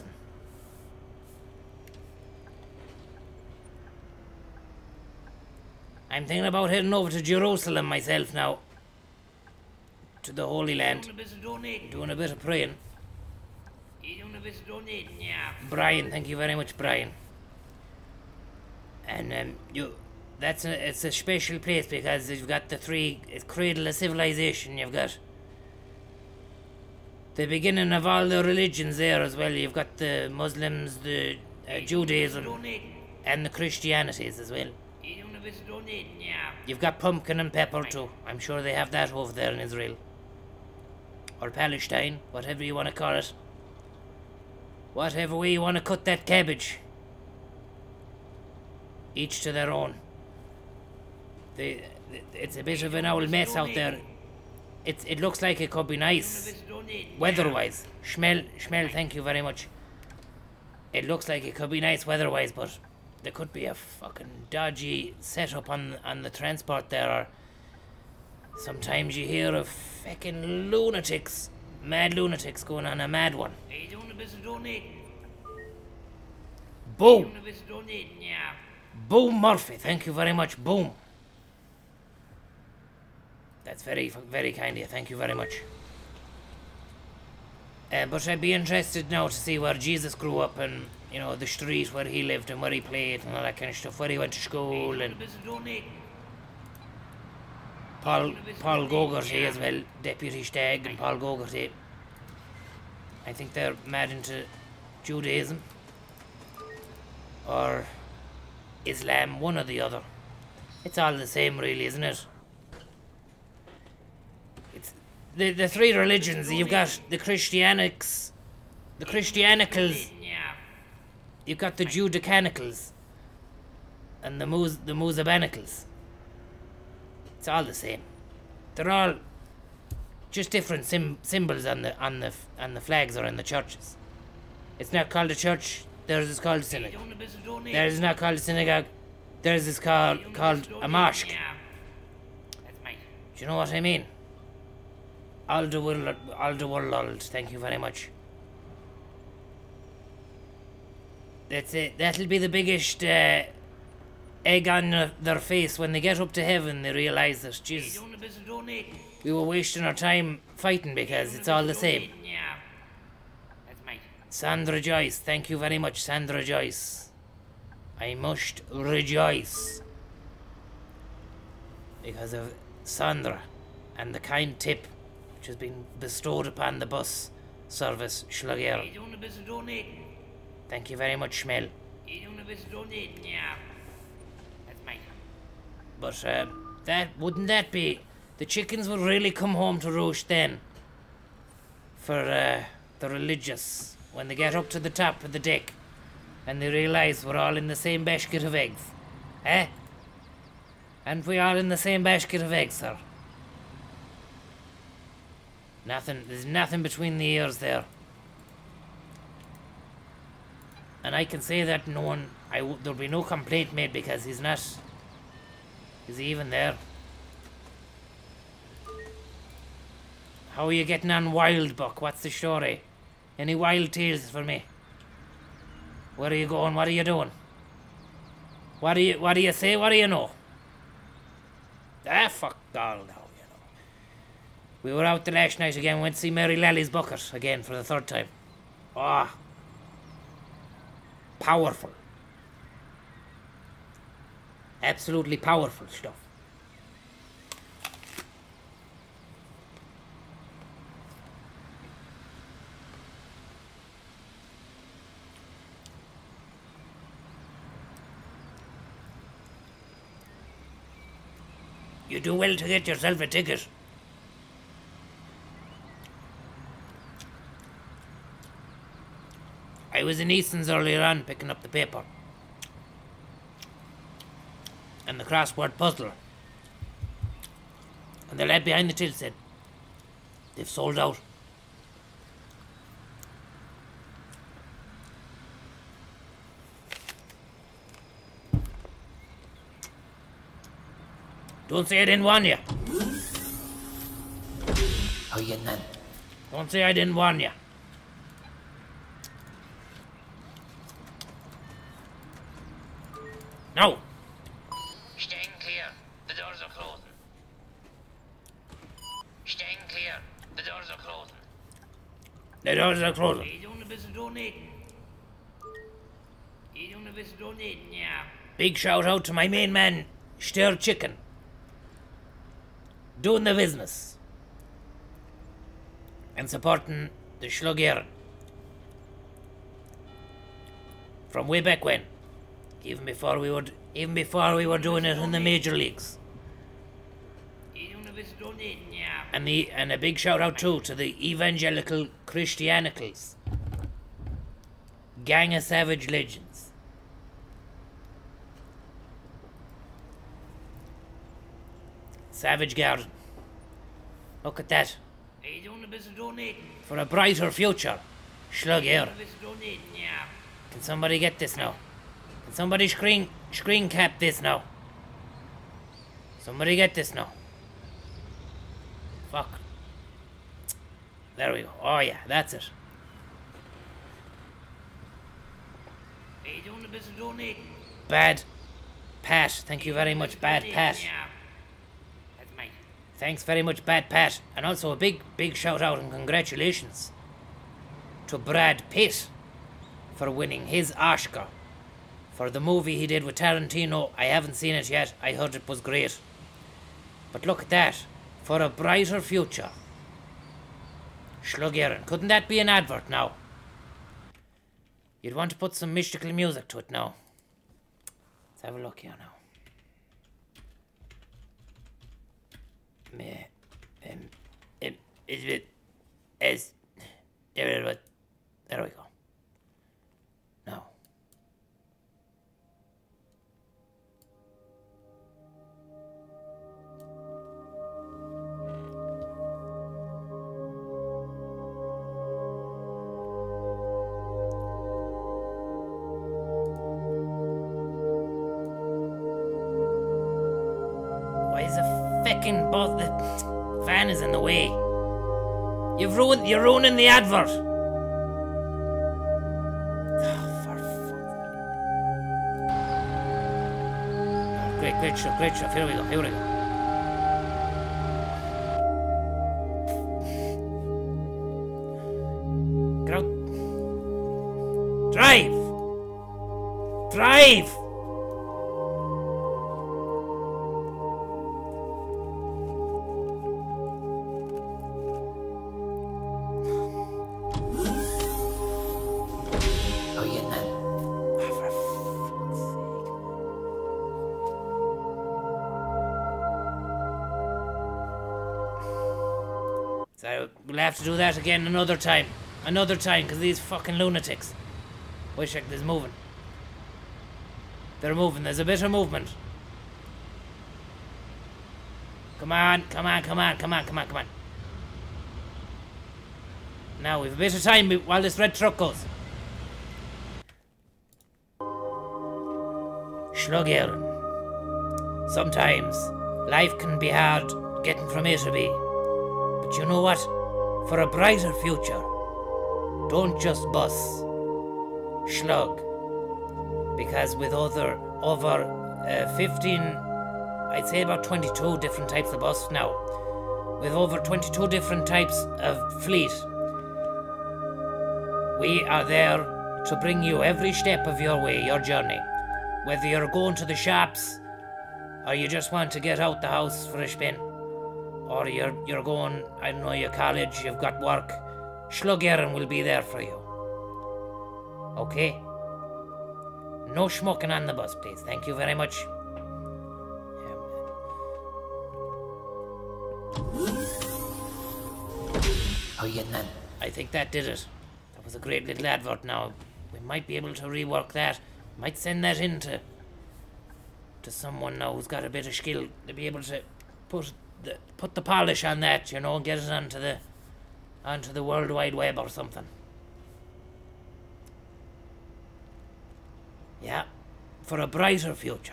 I'm thinking about heading over to Jerusalem myself now. To the Holy Land. Doing a bit of donating. Doing a bit of praying. Are you doing a bit of donating, yeah? Brian, thank you very much, Brian. And um, you, that's a, it's a special place because you've got the three, it's cradle of civilization. You've got the beginning of all the religions there as well. You've got the Muslims, the uh, Judaism, and the Christianities as well. Are you doing a bit of donating, yeah? You've got pumpkin and pepper too. I'm sure they have that over there in Israel. Or Palestine, whatever you want to call it. Whatever way you want to cut that cabbage. Each to their own. They, it's a bit of an old mess out there. It's, it looks like it could be nice. Weather-wise. Schmel, Schmel, thank you very much. It looks like it could be nice weather-wise, but there could be a fucking dodgy setup on, on the transport there. Or sometimes you hear of fucking lunatics, mad lunatics going on a mad one. Are you doing a bit of donating? Boom! Are you doing a bit of donating, yeah? Boom Murphy, thank you very much. Boom. That's very, very kind of you. Thank you very much. Uh, but I'd be interested now to see where Jesus grew up and, you know, the street where he lived and where he played and all that kind of stuff, where he went to school and Paul, Paul Gogarty as well, Deputy Stag and Paul Gogarty. I think they're mad into Judaism or Islam, one or the other. It's all the same really, isn't it? It's the the three religions. You've got the Christianics, the Christianicals, you've got the Judacanicals, and the Mus the Musabanicals. It's all the same. They're all just different sim symbols on the on the on the flags or in the churches. It's not called a church. Theirs is called a synagogue. Theirs is not called a synagogue. Theirs is called called a mosque. Do you know what I mean? Aldewurl, Aldewurl, thank you very much. That's it. That'll be the biggest uh, egg on uh, their face when they get up to heaven. They realise that, jeez, we were wasting our time fighting because it's all the same. Sandra Joyce, thank you very much, Sandra Joyce. I must rejoice because of Sandra and the kind tip which has been bestowed upon the bus service Shlug. Thank you very much, Schmel. But uh, that wouldn't that be the chickens would really come home to roost then for uh, the religious when they get up to the top of the deck and they realise we're all in the same basket of eggs. Eh? And we all in the same basket of eggs, sir. Nothing, there's nothing between the ears there. And I can say that no one, I w there'll be no complaint made because he's not, is he even there? How are you getting on, Wild Buck? What's the story? Any wild tales for me? Where are you going? What are you doing? What do you, what do you say? What do you know? Ah, fuck all now, you know. We were out the last night again, went to see Mary Lally's bucket again for the third time. Ah. Oh. Powerful. Absolutely powerful stuff. You do well to get yourself a ticket. I was in Easton's earlier on picking up the paper. And the crossword puzzle. And the lad behind the till said, they've sold out. Don't say I didn't warn you. How you getting on? Don't say I didn't warn you. No. Staying clear. The doors are closing. Staying clear. The doors are closing. The doors are closing. He's doing a bit of donating. He's doing a bit of donating, yeah. Big shout out to my main man, Stir Chicken. Doing the business. And supporting the Shlug from way back when. Even before we were, even before we were doing it in the major leagues. And the and a big shout out too to the evangelical Christianicals, gang of savage legends. Savage Garden. Look at that. For a brighter future, Shlug here. Can somebody get this now? Can somebody screen screen cap this now? Somebody get this now. Fuck. There we go. Oh yeah, that's it. Bad Pat. Thank you very much, Bad Pat. Thanks very much, Bad Pat. And also a big, big shout out and congratulations to Brad Pitt for winning his Oscar for the movie he did with Tarantino. I haven't seen it yet. I heard it was great. But look at that. For a brighter future. Shlug. Couldn't that be an advert now? You'd want to put some mystical music to it now. Let's have a look here now. Me, um, um, is it as there we there we go. Now. Why is a feckin' boss? The fan is in the way. You've ruined. You're ruining the advert. Oh, for fuck. Oh, great, great stuff, great stuff. Here we go. Here we go. Get out. Drive. Drive. So we'll have to do that again another time. Another time, because these fucking lunatics. Wait a sec, there's moving. They're moving, there's a bit of movement. Come on, come on, come on, come on, come on, come on. Now we've a bit of time while this red truck goes. Shlug Aaron. Sometimes life can be hard getting from A to B. But you know what? For a brighter future, don't just bus Shlug. Because with other over uh, fifteen, I'd say about twenty-two different types of bus now. With over twenty-two different types of fleet, we are there to bring you every step of your way, your journey. Whether you're going to the shops, or you just want to get out the house for a spin, or you're you're going, I don't know, your college, you've got work, Shlug Aaron will be there for you. Okay? No smoking on the bus, please. Thank you very much. How you getting on? I think that did it. That was a great little advert now. We might be able to rework that. Might send that in to, to someone now who's got a bit of skill to be able to put the put the polish on that, you know, and get it onto the onto the World Wide Web or something. Yeah, for a brighter future.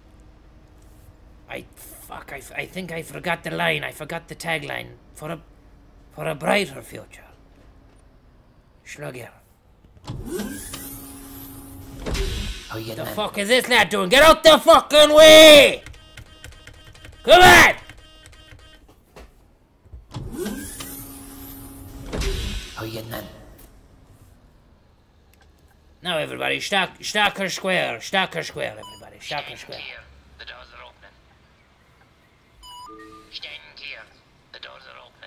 I fuck. I, I think I forgot the line. I forgot the tagline. For a for a brighter future. Shlug Aaron. How you The getting on? fuck is this lad doing? Get out the fucking way! Come on! How you getting on? Now everybody, Stock, Stocker Square, Stocker Square, everybody, Stocker Square. Clear. The doors are opening. Stand clear. The doors are opening.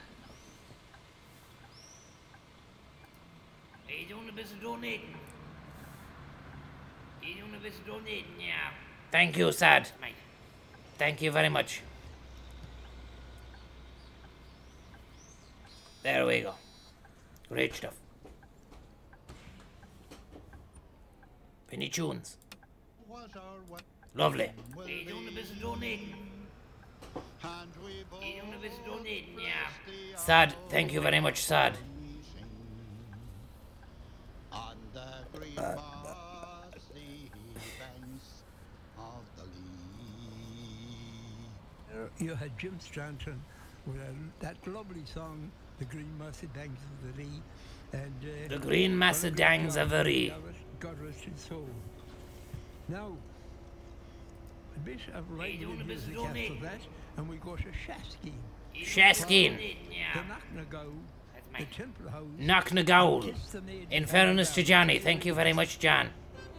Are you doing a bit of donating? Are you doing a bit of donating, yeah? Thank you, Sad. Mate. Thank you very much. There we go. Great stuff. Any tunes? Lovely. Are you doing a bit of donating? Are you doing a bit of donating, yeah? Sad, thank you very much, Sad. You had Jim Stanton with uh, that lovely song, The Green Macedang's of the Lee. And, uh, The Green Macedang's of the Lee. God rest his soul. Now, a bit of radio music after that, and we go to Shaskin. Shaskin. The Knocknagow, the Temple House. Knocknagowl. In fairness to Johnny, thank you very much, John.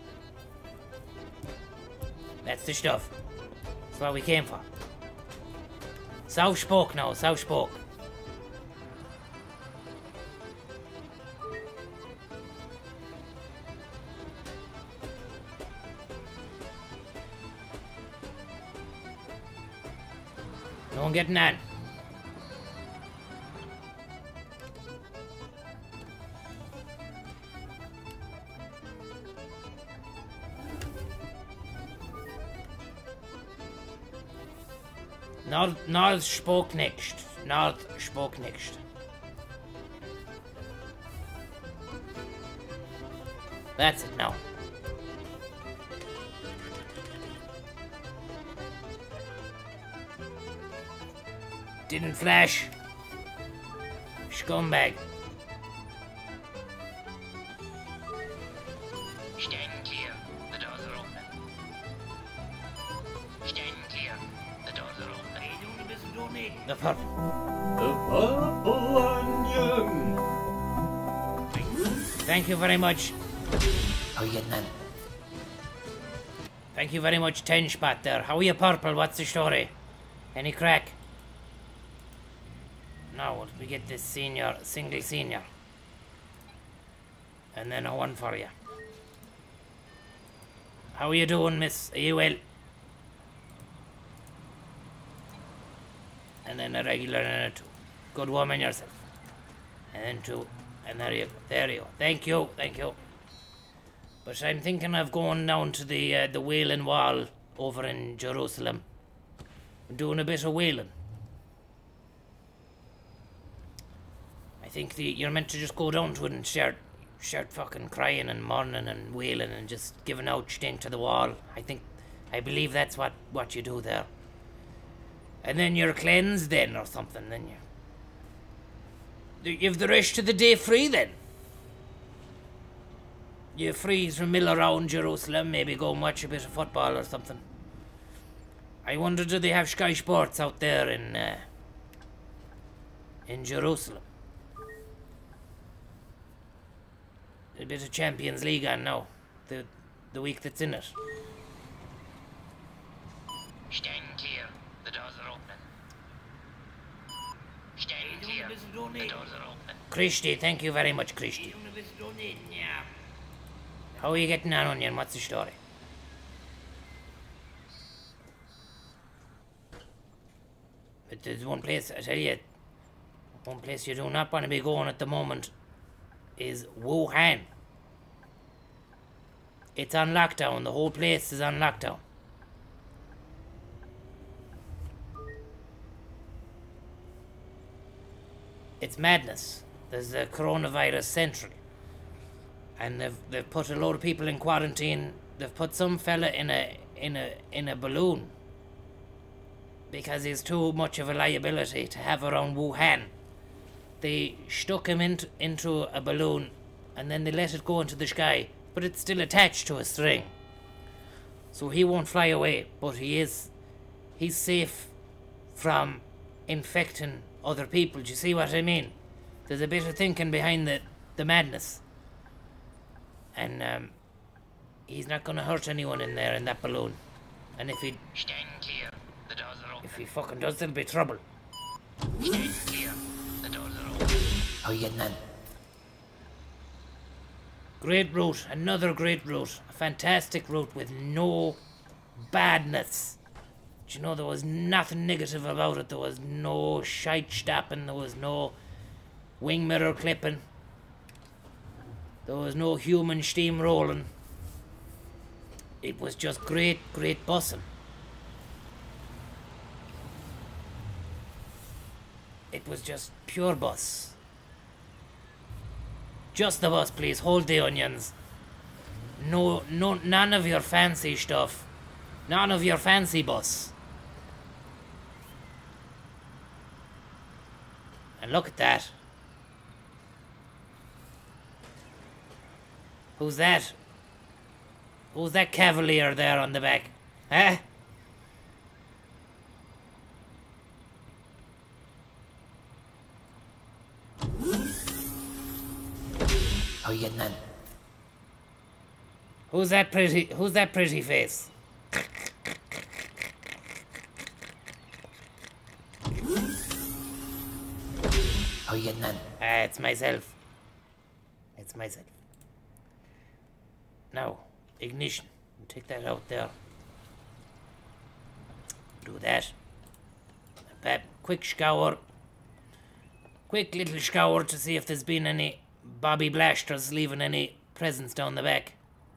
That's the stuff. That's what we came for. South Spoke now, South Spoke. No one getting on. North, North spoke next. North spoke next. That's it now. Didn't flash. Scumbag. Stand clear. The doors are open. Stand clear. The doors are open. Are you doing a bit of donating? The purple. The purple onion. Thank you very much. How you getting on? Thank you very much, Ten Spot there. How are you, Purple? What's the story? Any crack? Now we get this senior, single senior. And then a one for you. How are you doing, miss? Are you well? And then a regular and a two. Good woman yourself. And then two. And there you go. There you go. Thank you. Thank you. But I'm thinking of going down to the uh, the Wailing Wall over in Jerusalem. Doing a bit of wailing. I think the, you're meant to just go down to it and start, start fucking crying and mourning and wailing and just giving out stink to the wall. I think, I believe that's what, what you do there. And then you're cleansed then or something, then you... You've the rest of the day free then. You're free to mill around Jerusalem, maybe go and watch a bit of football or something. I wonder, do they have Sky Sports out there in, uh, in Jerusalem? A bit of Champions League on now, the the week that's in it. Stand clear, the doors are open. Stand clear, the doors are open. Christy, thank you very much, Christy. How are you getting on, Onion? What's the story? But there's one place, I tell you, one place you do not want to be going at the moment is Wuhan. It's on lockdown. The whole place is on lockdown. It's madness. There's the coronavirus central. And they've they've put a load of people in quarantine. They've put some fella in a in a in a balloon because he's too much of a liability to have around Wuhan. They stuck him into, into a balloon and then they let it go into the sky, but it's still attached to a string. So he won't fly away, but he is, he's safe from infecting other people. Do you see what I mean? There's a bit of thinking behind the, the madness. And um, he's not going to hurt anyone in there in that balloon. And if he... Stand clear, the doors are open. If he fucking does, there'll be trouble. Stand clear, the doors are open. How you getting on? Great route, another great route. A fantastic route with no badness. Do you know, there was nothing negative about it. There was no shite stopping. There was no wing mirror clipping. There was no human steamrolling. It was just great, great bussing. It was just pure bus. Just the bus, please. Hold the onions. No, no, none of your fancy stuff. None of your fancy bus. And look at that. Who's that? Who's that cavalier there on the back? Huh? How you getting on? Who's that pretty, who's that pretty face? How you getting on? Ah, it's myself. It's myself. Now, ignition. Take that out there. Do that. Pep, quick shower. Quick little shower to see if there's been any Bobby Blasters leaving any presents down the back.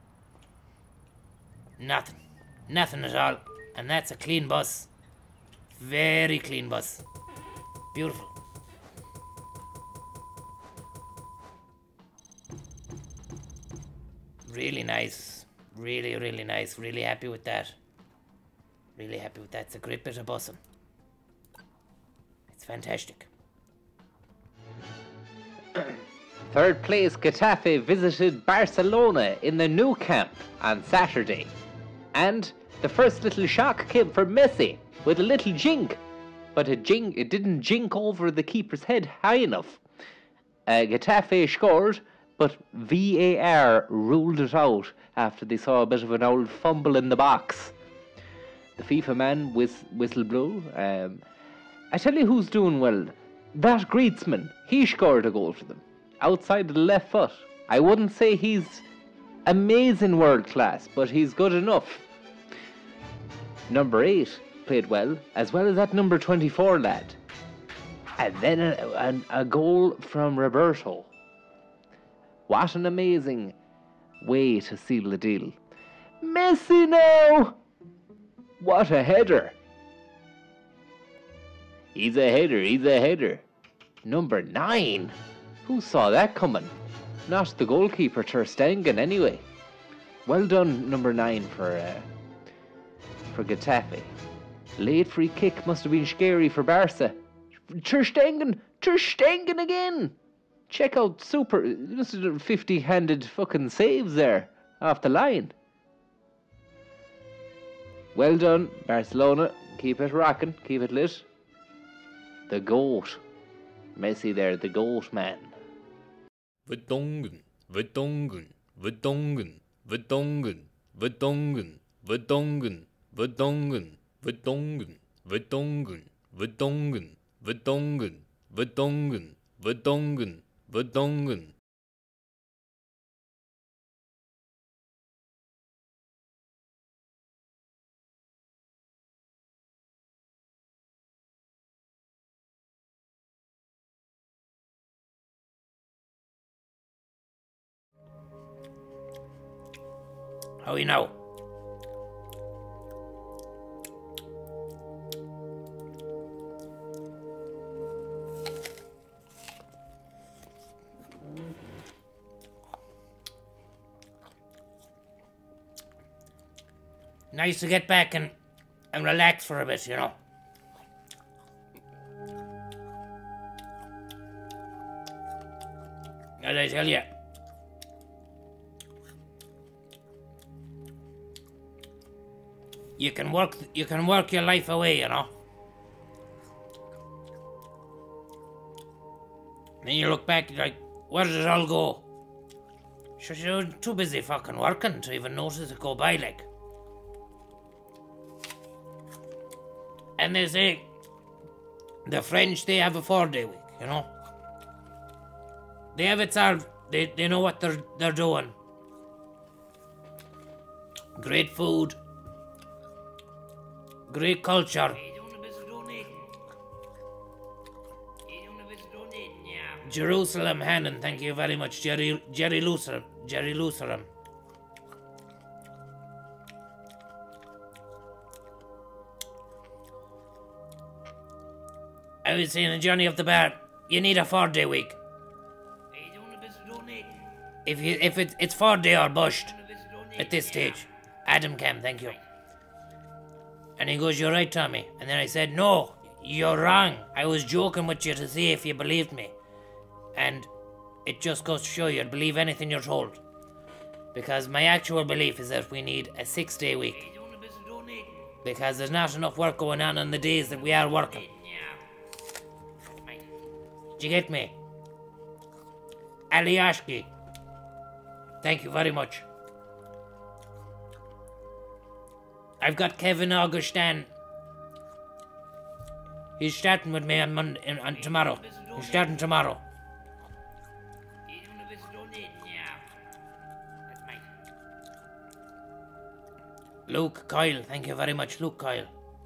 Nothing. Nothing at all. And that's a clean bus. Very clean bus. Beautiful. Really nice. Really, really nice. Really happy with that. Really happy with that. It's a great bit of bussing. It's fantastic. Third place, Getafe visited Barcelona in the Nou Camp on Saturday. And the first little shock came for Messi with a little jink. But it, jink, it didn't jink over the keeper's head high enough. Uh, Getafe scored, but V A R ruled it out after they saw a bit of an old fumble in the box. The FIFA man whist whistle blew. Um, I tell you who's doing well. That Griezmann, he scored a goal for them. Outside of the left foot. I wouldn't say he's amazing world class, but he's good enough. Number eight played well, as well as that number twenty-four lad. And then a, a, a goal from Roberto. What an amazing way to seal the deal. Messi now! What a header. He's a header, he's a header. Number nine. Who saw that coming? Not the goalkeeper, Ter Stegen, anyway. Well done, number nine, for uh, for Getafe. Late free kick must have been scary for Barca. Ter Stegen, Ter Stegen again. Check out super. He must have done fifty-handed fucking saves there off the line. Well done, Barcelona. Keep it rocking, keep it lit. The GOAT. Messi there, the GOAT man. Verdongen, verdongen, verdongen, verdongen, verdongen, verdongen, verdongen, verdongen, verdongen, verdongen, verdongen, verdongen, verdongen, verdongen. How are you now? Nice to get back and, and relax for a bit, you know. As I tell you, you can work you can work your life away, you know. Then you look back, you're like, where did it all go? Sure, you're too busy fucking working to even notice it go by, like. And they say, the French, they have a four-day week, you know. They have it solved. They, they know what they're, they're doing. Great food. Great culture. Jerusalem Hannon, thank you very much. Jerry Jerry Lutheran. Jerry Lutheran. I was saying, Johnny of the Bar, you need a four day week. If you if it, it's four day or bust at this stage. Adam Cam, thank you. And he goes, you're right, Tommy. And then I said, no, you're wrong. I was joking with you to see if you believed me. And it just goes to show you, believe anything you're told. Because my actual belief is that we need a six day week. Because there's not enough work going on on the days that we are working. Do you get me? Aliyashki. Thank you very much. I've got Kevin Augustin. He's starting with me on Monday, on tomorrow. He's starting tomorrow. Luke Kyle, thank you very much, Luke Kyle.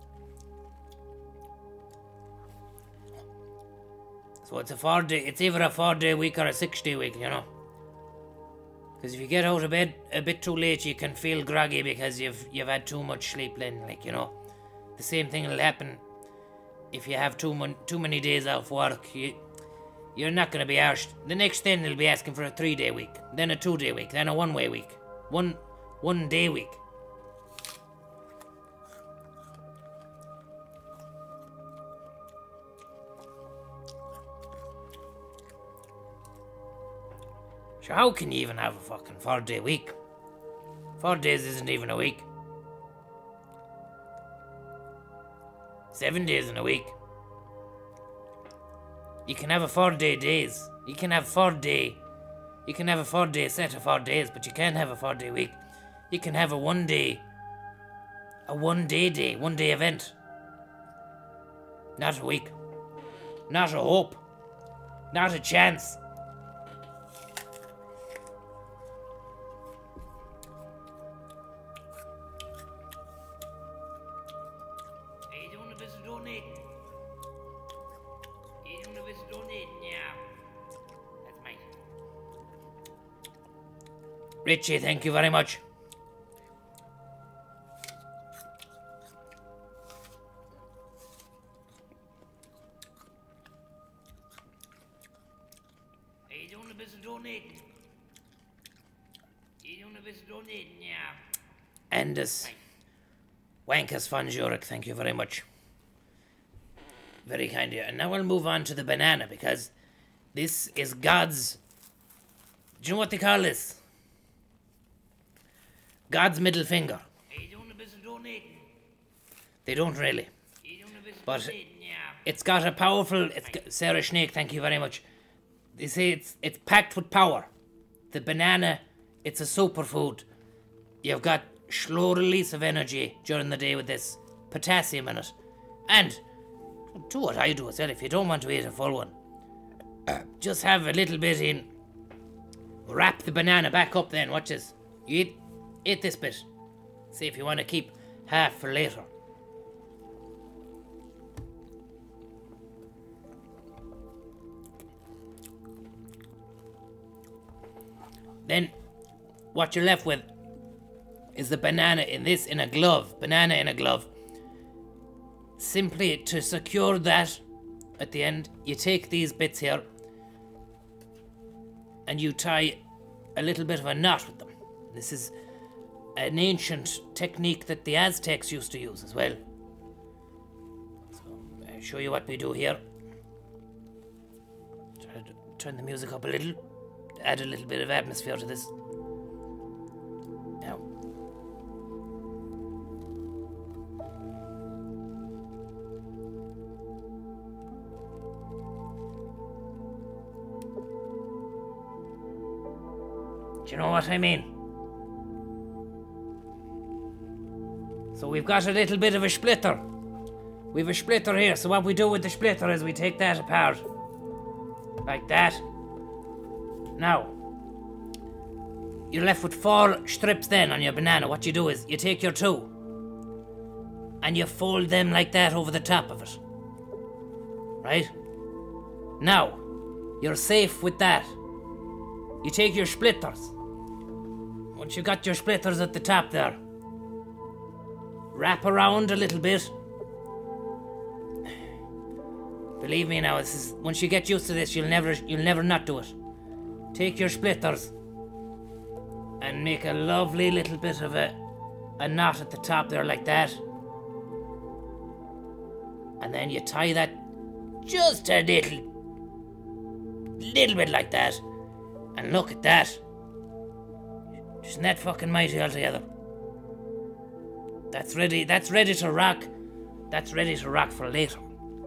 So it's a four day, it's either a four day week or a six day week, you know. Because if you get out of bed a bit too late, you can feel groggy because you've you've had too much sleep then, like, you know. The same thing will happen if you have too, mon- too many days off work. You, you're not going to be arsed. The next thing they'll be asking for a three day week, then a two day week, then a one way week. One, one day week. So how can you even have a fucking four day week? Four days isn't even a week. Seven days in a week. You can have a four day days. You can have four day. You can have a four day set of four days, but you can't have a four day week. You can have a one day. A one day day, one day event. Not a week. Not a hope. Not a chance. Richie, thank you very much. Are you doing a bit of donating? Are you doing a bit of donating, yeah? Anders Wankus von Zurich, thank you very much. Very kind of you. And now we'll move on to the banana, because this is God's... Do you know what they call this? God's middle finger. Are you doing a bit of donating? They don't really. Are you doing a bit of But donating, yeah? it's got a powerful... It's got, Sarah Snake, thank you very much. They say it's it's packed with power. The banana, it's a superfood. You've got slow release of energy during the day with this. Potassium in it. And do what I do as well. If you don't want to eat a full one, uh, just have a little bit in. Wrap the banana back up then. Watch this. You eat, eat this bit. See if you want to keep half for later. Then what you're left with is the banana in this, in a glove. Banana in a glove. Simply to secure that at the end, you take these bits here and you tie a little bit of a knot with them. This is an ancient technique that the Aztecs used to use as well. So I'll show you what we do here. Try to turn the music up a little. Add a little bit of atmosphere to this. Now. Do you know what I mean? So we've got a little bit of a splitter. We've a splitter here. So what we do with the splitter is we take that apart. Like that. Now, you're left with four strips then on your banana. What you do is you take your two and you fold them like that over the top of it. Right? Now, you're safe with that. You take your splitters. Once you got your splitters at the top there, wrap around a little bit. Believe me now, this is, once you get used to this, you'll never you'll never not do it. Take your splitters and make a lovely little bit of a, a knot at the top there like that. And then you tie that just a little, little bit like that. And look at that. Isn't that fucking mighty altogether? That's ready, that's ready to rock. That's ready to rock for later.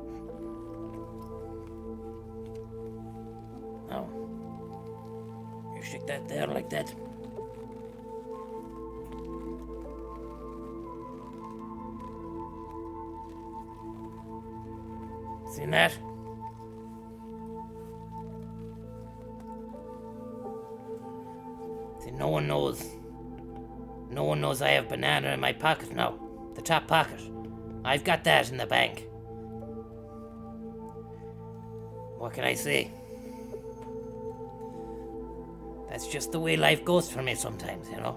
Now, you stick that there like that. Seen that? See, no one knows. No one knows I have banana in my pocket now. The top pocket. I've got that in the bank. What can I say? That's just the way life goes for me sometimes, you know?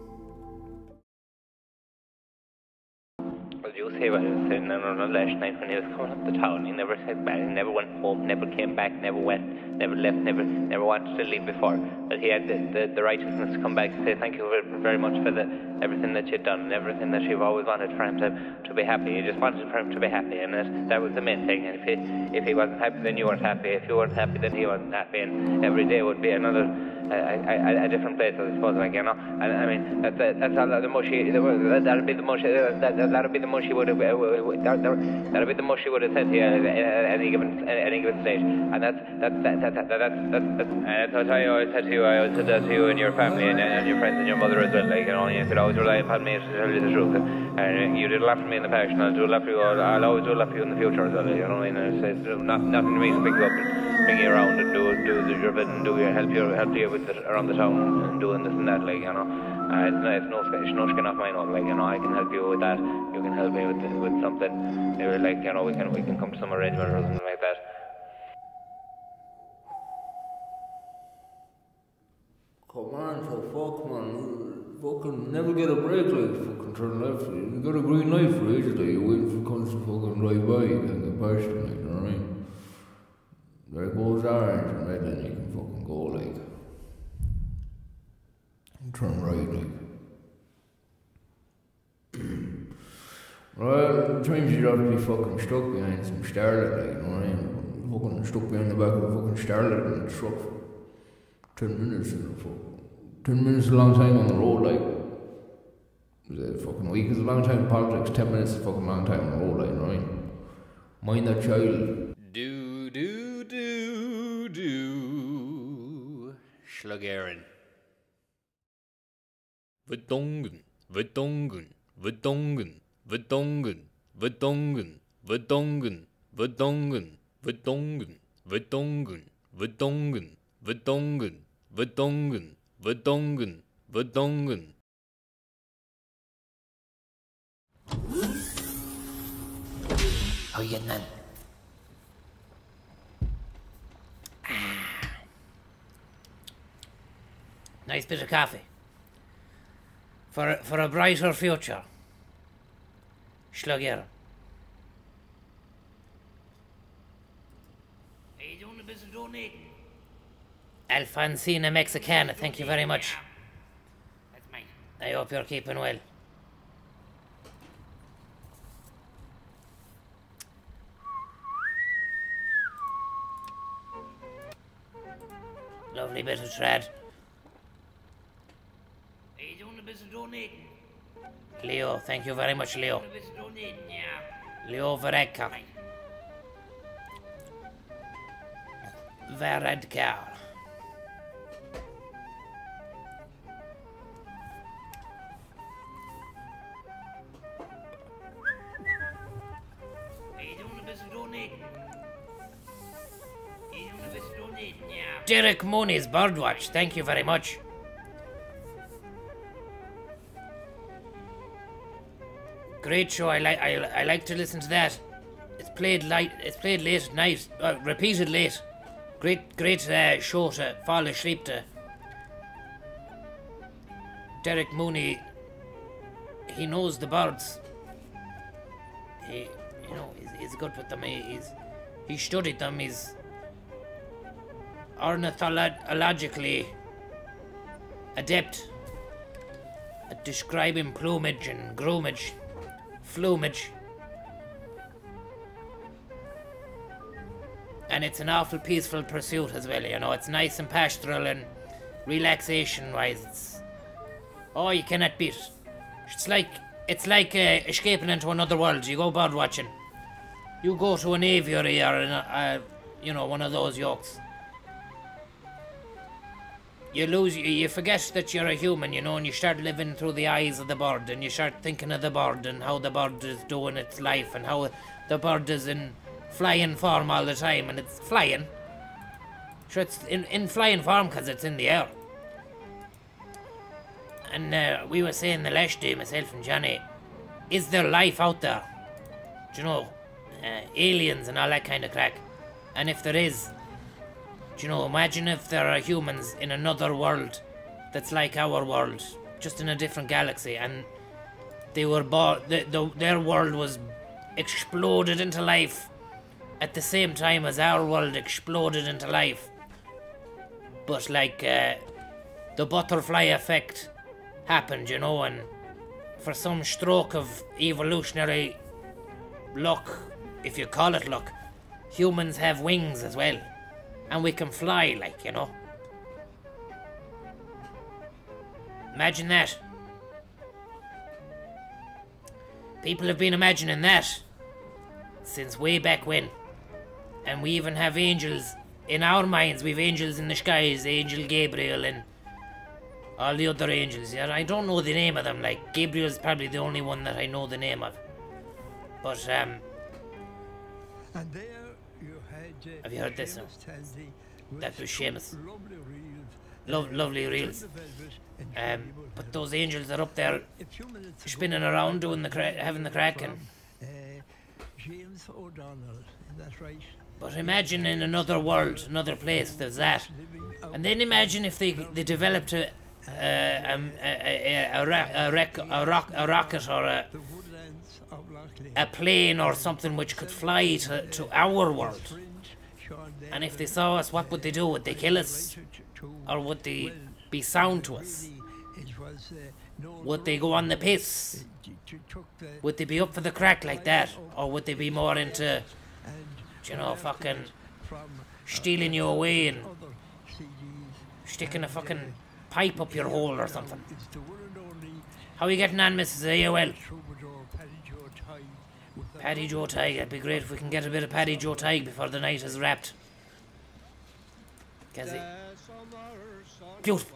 Well, you say what he was saying on the last night when he was coming up to town. He never said back, he never went home, never came back, never went, never left, never never wanted to leave before. But he had the, the, the righteousness to come back and say thank you very, very much for the everything that you've done and everything that you've always wanted for him to, to be happy. You just wanted for him to be happy, and that, that was the main thing. And if he, if he wasn't happy, then you weren't happy. If you weren't happy, then he wasn't happy. And every day would be another... A, a, a different place, I suppose, like, you know. And I mean, that's that's all the mushy. That'll be the mushy. That that'll be the mushy would have. That'll be the mushy would have said to you at any given at any given stage. And that's that's that that that that's that's that's. And that's what I always said to you. I always said that to you and your family and, and your friends and your mother as well. Like, you know, you could always rely upon me to tell you the truth. And you did a lot for me in the past, and I'll do a lot for you. I'll, I'll always do a lot for you in the future as well. You know what I mean? It's, it's not nothing to me to pick you up and bring you around and do do the your bit and do your help you help you with. Around the town and doing this and that, like, you know. Uh, it's, no, it's no, it's no skin off my nose, like, you know. I can help you with that. You can help me with with something. Maybe, like, you know, we can we can come to some arrangement or something like that. Come on, so fuck, man. Fucking never get a break, like, fucking turn left. You got a green light for ages, like, you're waiting for cunts to fucking drive by, you can't get past them, like, you know what I mean? There goes orange and red, then you can fucking go, like. And turn right, like. Well, times you'd have to be fucking stuck behind some starlet, like, you know what I mean? Fucking stuck behind the back of a fucking starlet in a truck for ten minutes in the fuck. Ten minutes is a long time on the road, like. A fucking week is a long time in politics, ten minutes is a fucking long time on the road, like, you know what I mean? Mind that child. Do, do, do, do. Shlug Aaron. Verdongen, verdongen, verdongen, verdongen, verdongen, verdongen, verdongen, verdongen, verdongen, verdongen, verdongen, verdongen, verdongen, verdongen. How you getting on? Nice bit of coffee. For, for a brighter future. Shlug Aaron. Are you doing a bit of donating? Alfonsina Mexicana, thank you very much. That's mine. I hope you're keeping well. Lovely bit of trad. Are you doing a bit of donating? Leo, thank you very much, Leo. Doing a bit of donating, yeah. Leo Varadkar. Varadkar. Are you doing a bit of donating? Are you doing a bit of donating, yeah. Derek Mooney's Birdwatch, thank you very much. Great show. I like. I, I like to listen to that. It's played light. It's played late at night. Uh, repeated late. Great, great uh, show to fall asleep to. Derek Mooney. He knows the birds. He, you know, he's, he's good with them. He, he's he studied them. He's ornithologically adept at describing plumage and groomage. Flumage. And it's an awful peaceful pursuit as well, you know. It's nice and pastoral and relaxation wise. It's, oh, you cannot beat it. It's like it's like uh, escaping into another world. You go bird watching. You go to an aviary or an, uh, you know, one of those yokes. You lose, you forget that you're a human, you know, and you start living through the eyes of the bird, and you start thinking of the bird and how the bird is doing its life and how the bird is in flying form all the time, and it's flying. Sure, it's in, in flying form because it's in the air. And uh, we were saying the last day, myself and Johnny, is there life out there? Do you know, uh, aliens and all that kind of crack? And if there is, do you know, imagine if there are humans in another world that's like our world, just in a different galaxy, and they were born, the, the, their world was exploded into life at the same time as our world exploded into life. But like, uh, the butterfly effect happened, you know, and for some stroke of evolutionary luck, if you call it luck, humans have wings as well. And we can fly, like, you know. Imagine that. People have been imagining that since way back when. And we even have angels in our minds. We've angels in the skies, Angel Gabriel and all the other angels. Yeah, I don't know the name of them. Like, Gabriel's probably the only one that I know the name of. But, um... And there you had, uh, have you heard this one? That was Seamus. Lovely reels. Lo lovely reels. Um, but those angels are up there spinning around, doing the cra having the crack, and uh, James O'Donnell, that's right. But imagine in another world, another place, there's that. And then imagine if they they developed a uh, um, a a, a, ra- a, rec- a, rock, a rocket or a a plane or something which could fly to, to our world. And if they saw us, what would they do? Would they kill us? Or would they be sound to us? Would they go on the piss? Would they be up for the crack like that? Or would they be more into, you know, fucking stealing you away and sticking a fucking pipe up your hole or something? How are you getting on, Missus A O L? Paddy Joe Tig. It'd be great if we can get a bit of Paddy Joe Tig before the night is wrapped. Gazzy. Beautiful.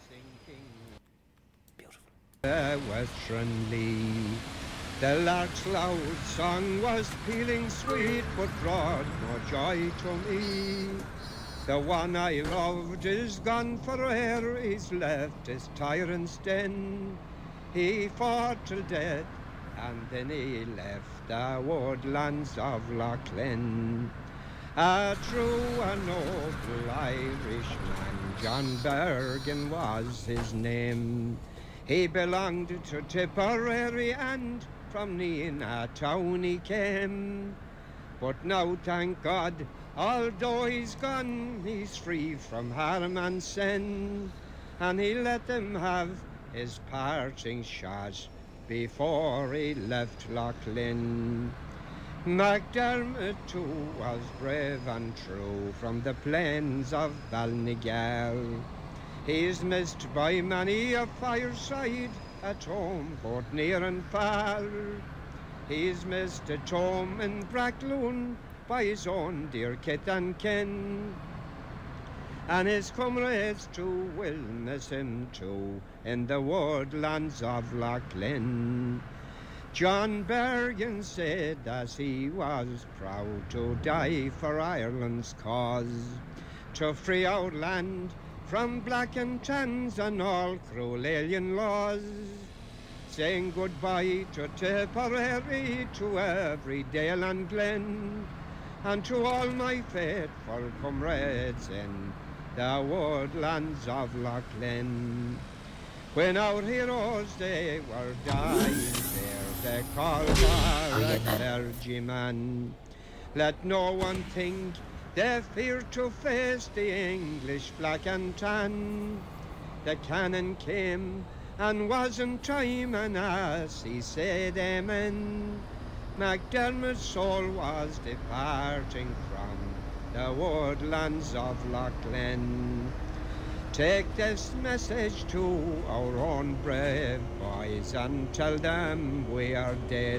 There was friendly. The lark's loud song was pealing sweet, but brought no joy to me. The one I loved is gone forever, he's left his tyrant's den. He fought till death, and then he left the woodlands of Loughlin. A true and noble Irishman, John Bergen was his name. He belonged to Tipperary, and from Nina town he came. But now, thank God, although he's gone, he's free from harm and sin, and he let them have his parting shot before he left Loughlin. MacDermot too was brave and true from the plains of Balnigel. He's missed by many a fireside at home, both near and far. He's missed at home in Brackloon by his own dear kith and kin. And his comrades too will miss him too in the woodlands of Loughlin. John Bergen said as he was proud to die for Ireland's cause, to free our land from black and tans and all cruel alien laws, saying goodbye to Tipperary, to every dale and glen, and to all my faithful comrades in the woodlands of Loughlin. When our heroes they were dying there, they called for a clergyman. Let no one think they feared to face the English black and tan. The cannon came and was in time, and as he said amen, MacDermot's soul was departing from the woodlands of Loughlin. Take this message to our own brave boys and tell them we are dead.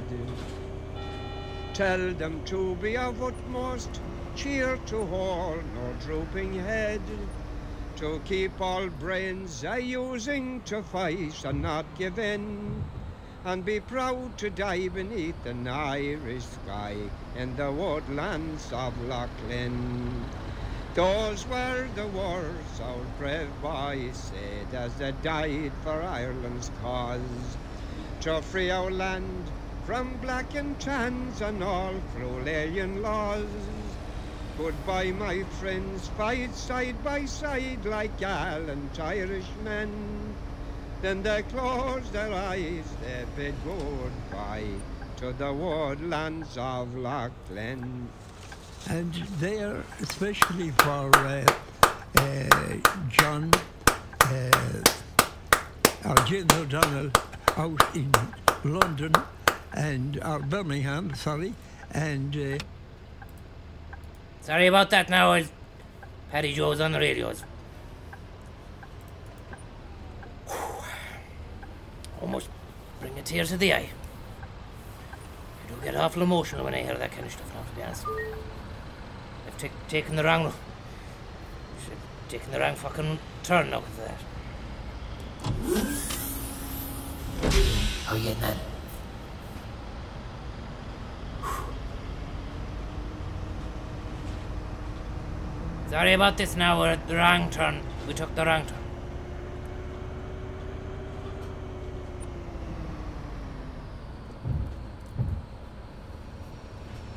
Tell them to be of utmost cheer, to hold no drooping head, to keep all brains a-using to fight and not give in, and be proud to die beneath an Irish sky in the woodlands of Loughlin. Those were the words our brave boys said as they died for Ireland's cause, to free our land from black and tans and all cruel alien laws. Goodbye, my friends, fight side by side like gallant Irishmen. Then they closed their eyes, they bid goodbye to the woodlands of Loughlin. And there, especially for uh, uh, John, uh, our James O'Donnell out in London, and or Birmingham, sorry, and uh, sorry about that now. Paddy Joe's on the radios. Almost bring a tear to the eye. I do get awful emotional when I hear that kind of stuff now, to be honest. I've t taken the wrong... taken the wrong fucking turn now because of that. How are you getting on? Sorry about this now, we're at the wrong turn. We took the wrong turn.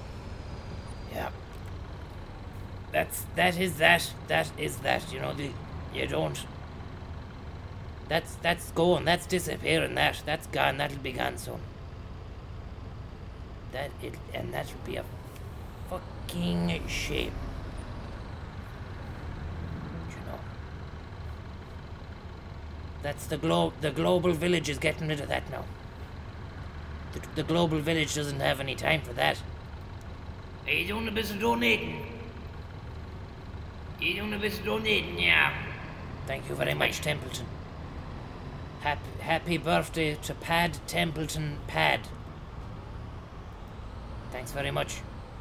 Yeah. That's, that is that, that is that, you know, the, You don't. That's that's going. That's disappearing. That that's gone. That'll be gone soon. That it and that'll be a fucking shame. You know. That's the glo the global village is getting rid of that now. The, the global village doesn't have any time for that. Are you doing a bit of donating? Are you doing a bit of donating, yeah? Thank you very much, Templeton. Happy, happy birthday to Pad Templeton Pad. Thanks very much.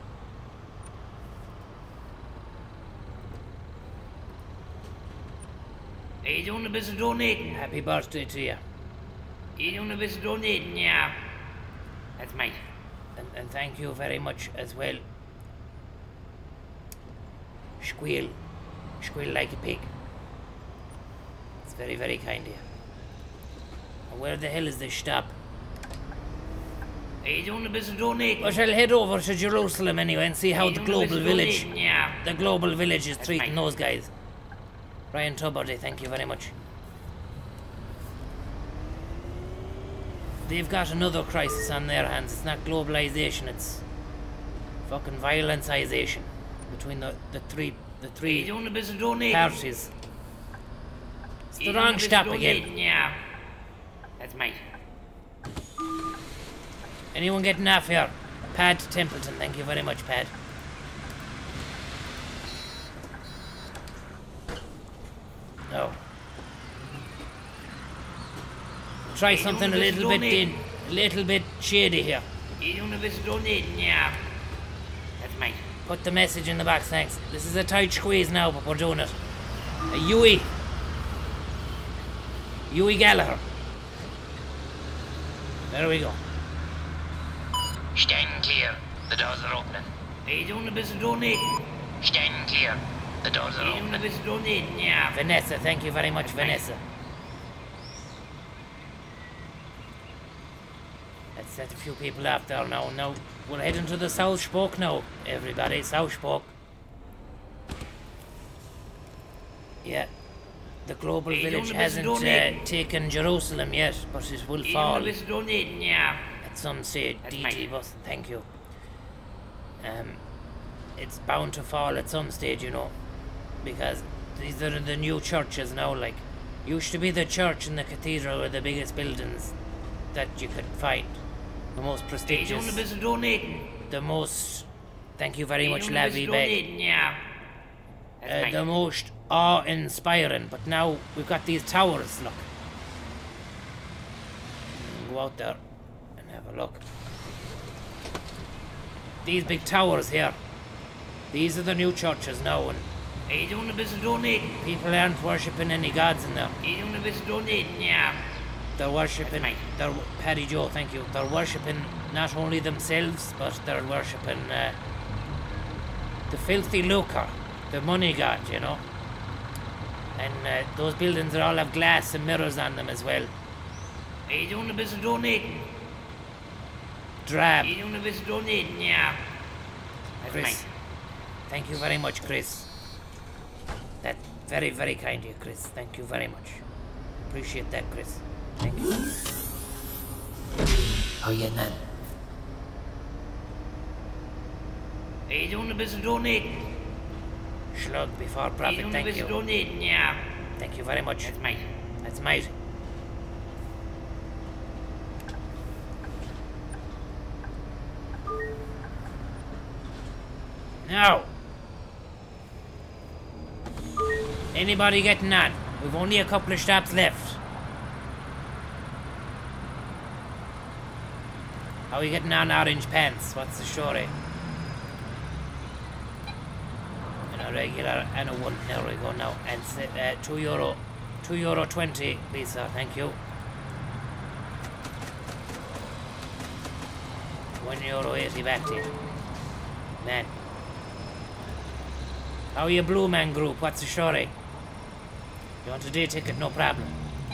Are you doing a bit of donating? Happy birthday to you. Are you doing a bit of donating, yeah? That's mine. And, and thank you very much as well. Squeal. Squeal like a pig. It's very, very kind of you. And where the hell is this stop? Are you doing a bit of donating? I shall head over to Jerusalem anyway and see how the global village, donating, yeah. the global village is That's treating fine. those guys. Ryan Tuberty, thank you very much. They've got another crisis on their hands. It's not globalization, it's fucking violenceization between the, the three the three Are you doing a bit of donating? parties. It's Are the you doing wrong a bit of stop donating, again. Yeah. That's mine. Anyone getting off here? Pad Templeton, thank you very much, Pad. No. Try Are you something a doing a bit of little bit donating? in, a little bit shady here. Are you doing a bit of donating, yeah? That's mine. Put the message in the box, thanks. This is a tight squeeze now, but we're doing it. Uh, Huey. Huey Gallagher. There we go. Stand clear. The doors are opening. Are you doing a bit of donating? Stand clear. The doors are Are you doing a opening. bit of donating, yeah? Vanessa, thank you very much, That's right. Vanessa. Let's set a few people off there now. Now, we're heading to the South Spoke now, everybody. South Spoke. Yeah. The global Are you village doing a bit of hasn't uh, donating? taken Jerusalem yet, but it will Are you fall doing a bit of donating, yeah? at some stage. That's D fine. T bus, thank you. Um, it's bound to fall at some stage, you know, because these are the new churches now. Like, used to be the church and the cathedral were the biggest buildings that you could find, the most Are you prestigious, doing a bit of donating? the most. Thank you very Are much, you doing a bit Lavy of Beg. donating, yeah? That's Uh, mine. the most awe-inspiring. But now we've got these towers. Look, you can go out there and have a look. These big towers here. These are the new churches now, and Are you doing a bit of donating? people aren't worshipping any gods in there. Are you doing a bit of donating, yeah? They're worshipping. That's They're Paddy Joe. Thank you. They're worshipping not only themselves, but they're worshipping uh, the filthy lucre, the money god. You know. And uh, those buildings are all have glass and mirrors on them as well. Are you doing a bit of donating? Drab. Are you doing a bit of donating, yeah? That's Chris. mine. Thank you very much, Chris. That's very, very kind of you, Chris. Thank you very much. Appreciate that, Chris. Thank you. How you getting on? Are you doing a bit of donating? Shlug before Are you profit, doing a thank bit you. of donating, yeah? Thank you very much. That's mine. That's mighty. Now, anybody getting on? We've only a couple of stops left. How are you getting on, Orange Pants? What's the story? And a regular and a one. There we go now. And uh, two euro, two euro twenty, Lisa. Thank you. One euro eighty back to you, man. How are you, Blue Man Group? What's the story? You want a day ticket? No problem.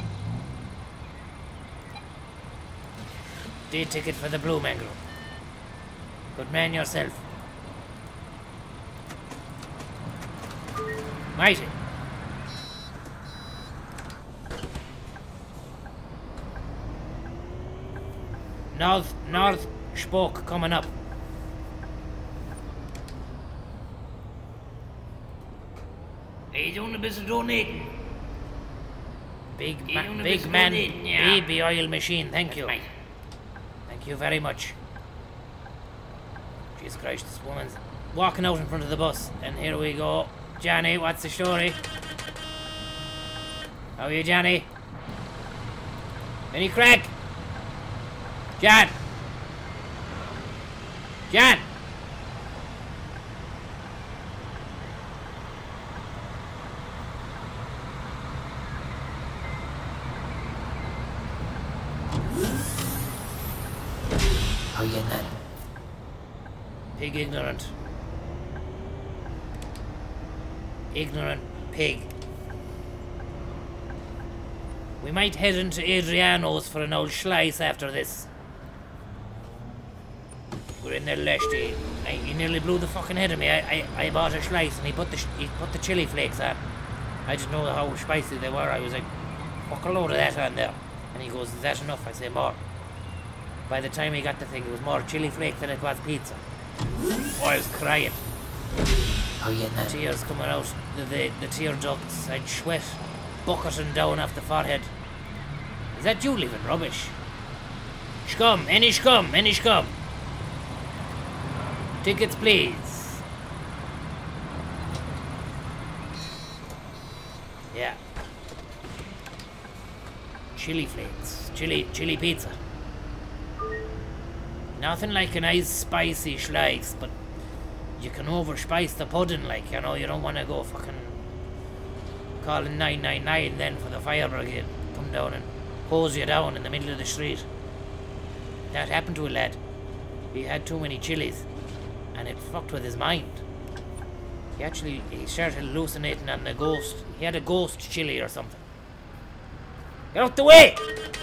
Day ticket for the Blue Man Group. Good man yourself. Mighty. North, north spoke coming up. Are you doing a bit of donating? Big, You ma doing a big bit of man, donating, yeah. baby oil machine. Thank you. Right. Thank you very much. Jesus Christ, this woman's walking out in front of the bus, and here we go. Johnny, what's the story? How are you, Johnny? Any crack? John! John! How you getting on? Pig ignorant. Ignorant pig. We might head into Adriano's for an old slice after this. We're in there last day. I, he nearly blew the fucking head of me. I, I, I bought a slice and he put the sh he put the chili flakes on. I didn't know how spicy they were. I was like, fuck a load of that on there. And he goes, is that enough? I say, more. By the time he got the thing, it was more chili flake than it was pizza. Oh, I was crying. How you getting on? Tears coming out the, the, the tear ducts and sweat bucketing down off the forehead. Is that you leaving rubbish? Scum, any scum, any scum. Tickets, please. Yeah. Chili flakes, chili, chili pizza. Nothing like a nice spicy Schlugs, but you can overspice the pudding, like, you know, you don't want to go fucking calling nine nine nine then for the fire brigade. Come down and hose you down in the middle of the street. That happened to a lad. He had too many chilies, and it fucked with his mind. He actually, he started hallucinating on the ghost. He had a ghost chili or something. Get out the way!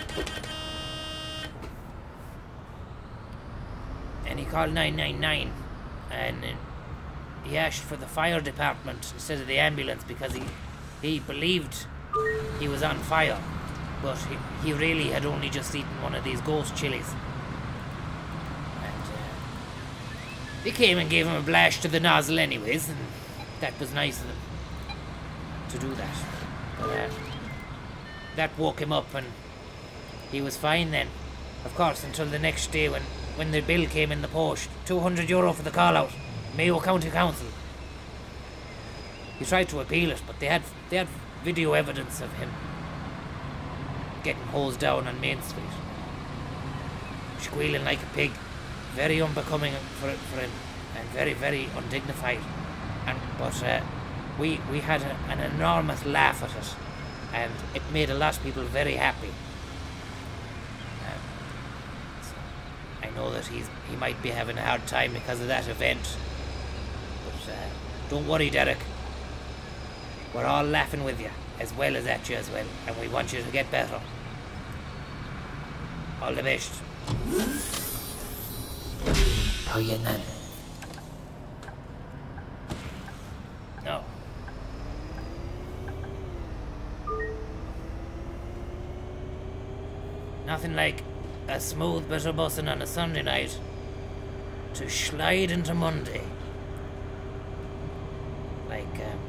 And he called nine nine nine, and uh, he asked for the fire department instead of the ambulance because he he believed he was on fire, but he, he really had only just eaten one of these ghost chilies. And uh, they came and gave him a blast to the nozzle anyways, and that was nice of them to do that. But uh, that woke him up and he was fine then. Of course, until the next day when, when the bill came in the post. two hundred euro for the call-out. Mayo County Council. He tried to appeal it, but they had they had video evidence of him getting hosed down on Main Street. Squealing like a pig. Very unbecoming for, for him. And very, very undignified. And But uh, we, we had a, an enormous laugh at it. And it made a lot of people very happy. Um, so I know that he's he might be having a hard time because of that event. But uh, don't worry, Derek. We're all laughing with you, as well as at you as well, and we want you to get better. All the best. How you getting on? No. Nothing like a smooth bit of bussing on a Sunday night to slide into Monday. Like, um,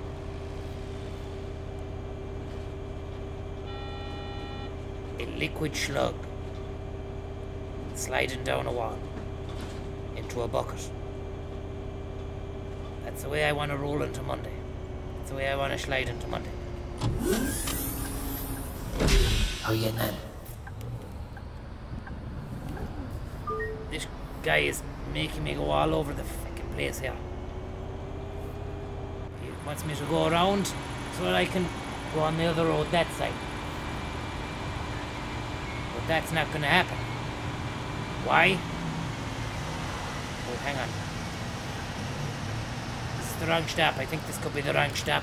a liquid slug sliding down a wall into a bucket. That's the way I want to roll into Monday. That's the way I want to slide into Monday. How you getting on? This guy is making me go all over the fucking place here. He wants me to go around so that I can go on the other road that side. But that's not going to happen. Why? Oh, hang on. This is the wrong stop. I think this could be the wrong stop.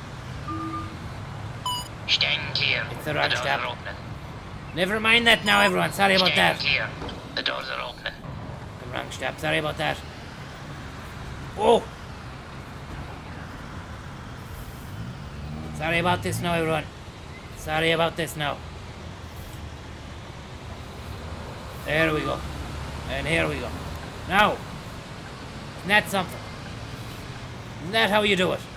Stand clear. It's the wrong the doors stop. are opening. Never mind that now, everyone. Sorry about Stand that. clear. The doors are opening. The wrong stop. Sorry about that. Oh! Sorry about this now, everyone. Sorry about this now. There we go. And here we go. Now, isn't that something? Isn't that how you do it?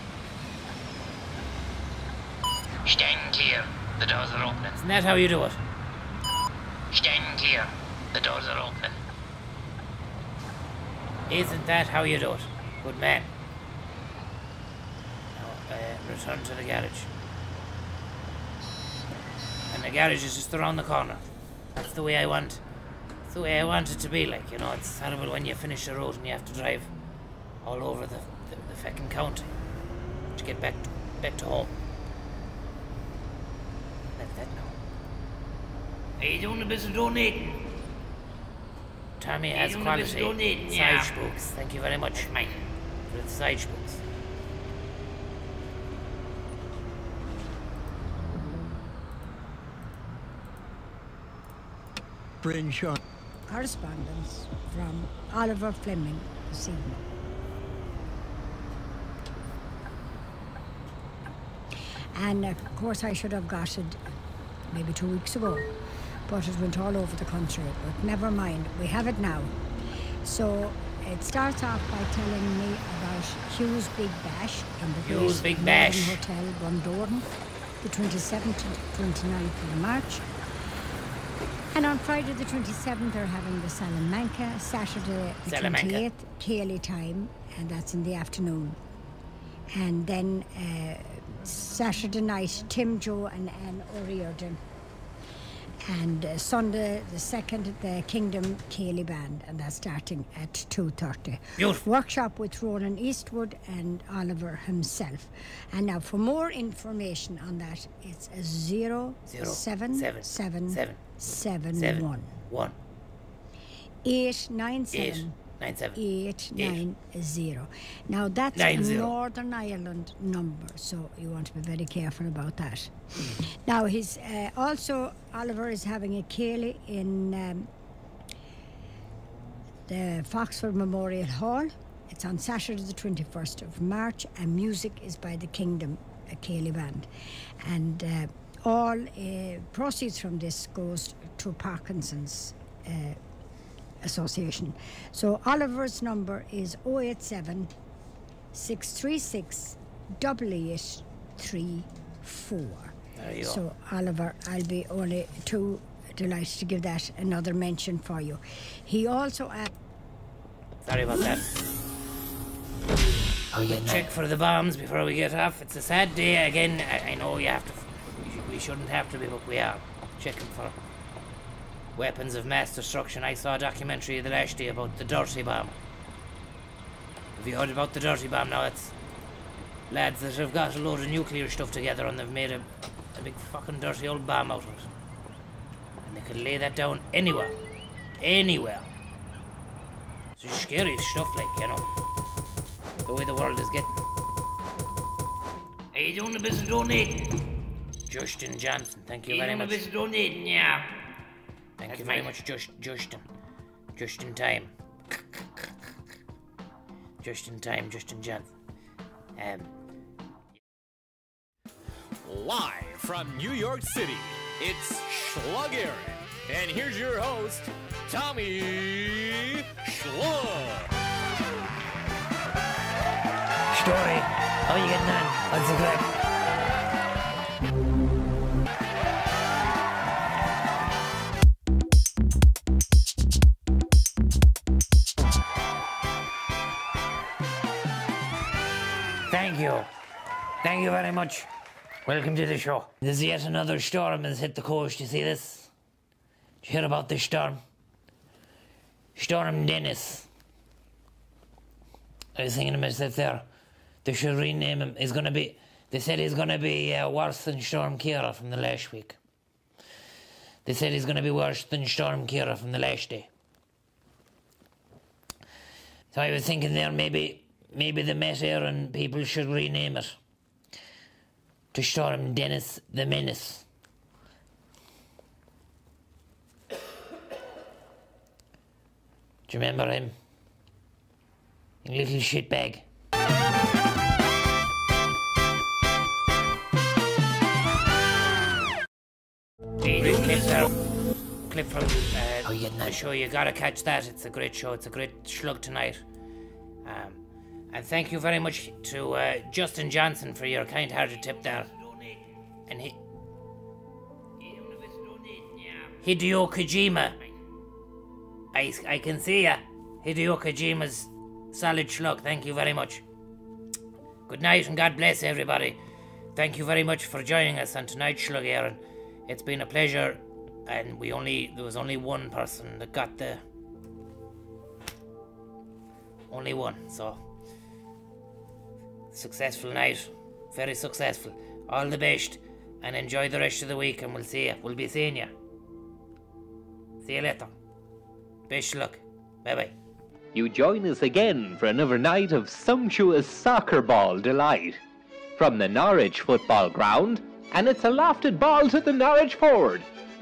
Stand clear. The doors are opening. Isn't that how you do it? Stand clear. The doors are opening. Isn't that how you do it? Good man. Now, uh, return to the garage. And the garage is just around the corner. That's the way I want. That's the way I want it to be. Like, you know, it's terrible when you finish the road and you have to drive all over the the, the fucking county to get back to, back to home. Like that now. Are you doing a bit of donating? Tommy Are you has doing a bit of quality donating? side Yeah. spokes. Thank you very much, Mike, for the side spokes. Brinshaw. Correspondence from Oliver Fleming this evening. And of course I should have got it maybe two weeks ago, but it went all over the country. But never mind, we have it now. So it starts off by telling me about Hugh's Big Bash in the Hugh's Great Big Bash. Northern Hotel, Bundoran, the twenty-seventh to twenty-ninth of March. And on Friday the twenty-seventh, they're having the Salamanca. Saturday the Salamanca. twenty-eighth, Cayley time, and that's in the afternoon. And then uh, Saturday night, Tim, Joe, and Anne O'Riordan. And uh, Sunday the second, the Kingdom Cayley Band, and that's starting at two thirty. Beautiful. Workshop with Ronan Eastwood and Oliver himself. And now for more information on that, it's a zero, Zero, seven, seven, seven, seven, seven, seven, one. One. Eight nine Eight, seven nine, seven. eight Eight. nine zero. Now that's Nine, a zero. Northern Ireland number, so you want to be very careful about that. Now he's uh, also Oliver is having a Cayley in um, the Foxford Memorial Hall. It's on Saturday the twenty-first of March, and music is by the Kingdom uh, Cayley Band, and uh, all uh, proceeds from this goes to Parkinson's uh, Association. So Oliver's number is oh eight seven, six three six, eight eight three four. There you go. So Oliver, I'll be only too delighted to give that another mention for you. He also uh, Sorry about that. Oh, yeah, Check for the bombs before we get off. It's a sad day again. I, I know you have to. We, sh- we shouldn't have to be, but we are checking for weapons of mass destruction. I saw a documentary the last day about the dirty bomb. Have you heard about the dirty bomb? Now it's lads that have got a load of nuclear stuff together and they've made a, a big fucking dirty old bomb out of it. And they could lay that down anywhere. Anywhere. It's scary stuff, like, you know. The way the world is getting. Are you doing a bit of donating? Justin Johnson, thank you Are you very doing a much. bit of donating? Yeah. Thank That's you very right. much, Just, Justin. Just in time. Just in time, Justin Johnson. Um, Live from New York City, it's Shlug Aaron. And here's your host, Tommy Shlug. Story. How you getting on? What's the crack? Thank you. Thank you very much. Welcome to the show. There's yet another storm has hit the coast. You see this? Did you hear about this storm? Storm Dennis. I was thinking to myself there, they should rename him. He's going to be, they said he's going to be uh, worse than Storm Ciara from the last week. They said he's going to be worse than Storm Ciara from the last day. So I was thinking there, maybe, maybe the Met Éireann people should rename it to Storm Dennis the Menace. Do you remember him? You little shitbag. Brief clips are, clip from uh, the show. You gotta catch that. It's a great show. It's a great Shlug tonight. Um, and thank you very much to uh, Justin Johnson for your kind-hearted tip there. And he... Hideo Kojima. I, I can see ya. Hideo Kojima's solid Shlug. Thank you very much. Good night and God bless everybody. Thank you very much for joining us on tonight's Shlug, Aaron. It's been a pleasure, and we only there was only one person that got the only one. So successful night, very successful. All the best, and enjoy the rest of the week. And we'll see you. We'll be seeing you. See you later. Best luck. Bye bye. You join us again for another night of sumptuous soccer ball delight. From the Norwich football ground, and it's a lofted ball to the Norwich forward.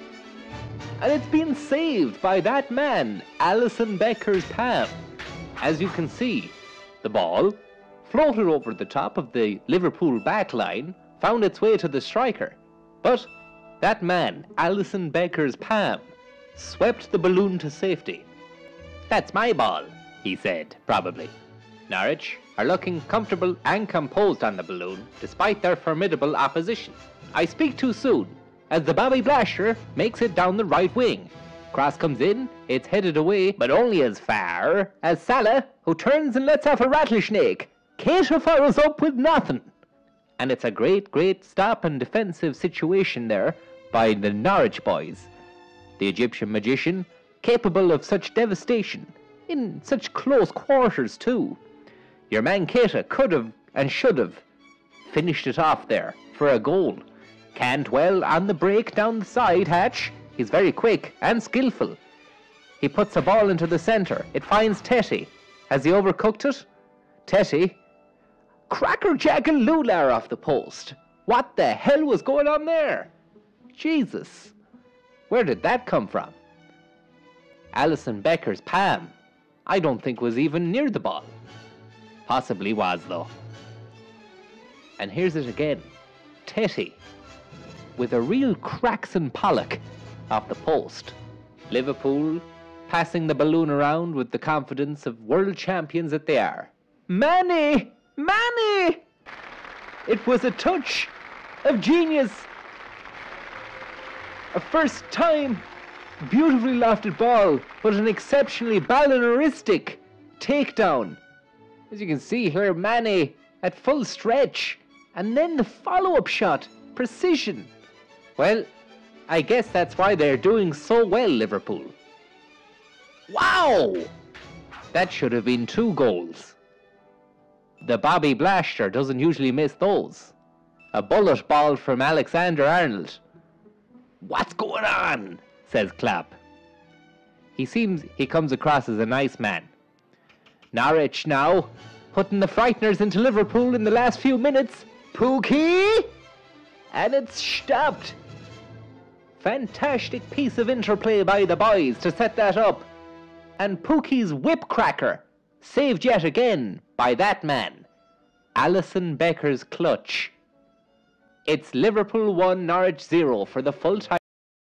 And it's been saved by that man, Alison Becker's Pam. As you can see, the ball, floated over the top of the Liverpool back line, found its way to the striker. But that man, Alison Becker's Pam, swept the balloon to safety. "That's my ball," he said, probably. Norwich are looking comfortable and composed on the balloon, despite their formidable opposition. I speak too soon, as the Bobby Blaster makes it down the right wing. Cross comes in, it's headed away, but only as far as Salah, who turns and lets off a rattlesnake. Keita follows up with nothing. And it's a great, great stop and defensive situation there by the Norwich boys. The Egyptian magician, capable of such devastation, in such close quarters too. Your man Keita could have and should have finished it off there for a goal. Cantwell on the break down the side hatch. He's very quick and skillful. He puts a ball into the centre. It finds Tetty. Has he overcooked it? Tetty. Crackerjack and Lular off the post. What the hell was going on there? Jesus. Where did that come from? Alison Becker's Pam, I don't think was even near the ball. Possibly was, though. And here's it again. Tetty, with a real Craxon Pollock off the post. Liverpool passing the balloon around with the confidence of world champions that they are. Manny! Manny! It was a touch of genius. A first time beautifully lofted ball, but an exceptionally balloneristic takedown. As you can see here, Manny at full stretch. And then the follow-up shot. Precision. Well, I guess that's why they're doing so well, Liverpool. Wow! That should have been two goals. The Bobby Blaster doesn't usually miss those. A bullet ball from Alexander Arnold. What's going on? Says Clapp. He seems he comes across as a nice man. Norwich now, putting the frighteners into Liverpool in the last few minutes. Pookie! And it's stopped. Fantastic piece of interplay by the boys to set that up. And Pookie's whip cracker, saved yet again by that man. Alison Becker's clutch. It's Liverpool one, Norwich zero for the full time.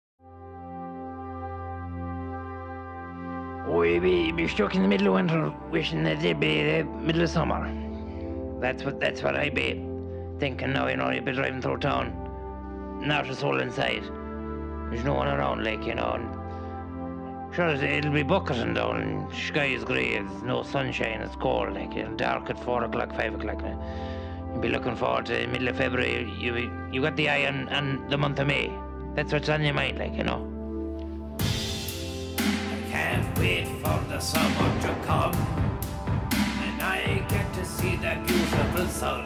We be, be stuck in the middle of winter, wishing that it'd be the middle of summer. That's what that's what I be thinking now. You know, you'd be driving through town, not a soul inside. There's no one around, like, you know. And sure, it'll be bucketing down, and sky is grey. There's no sunshine. It's cold, like, it'll dark at four o'clock, five o'clock. You'll be looking forward to the middle of February. You be, you got the eye on, on the month of May. That's what's on your mind, like, you know. Can't wait for the summer to come, and I get to see that beautiful sun.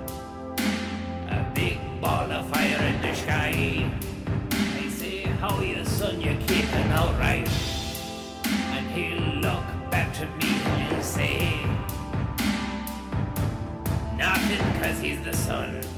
A big ball of fire in the sky. I say, how you son, you're keeping out right. And he'll look back to me and say, nothing, cause he's the sun.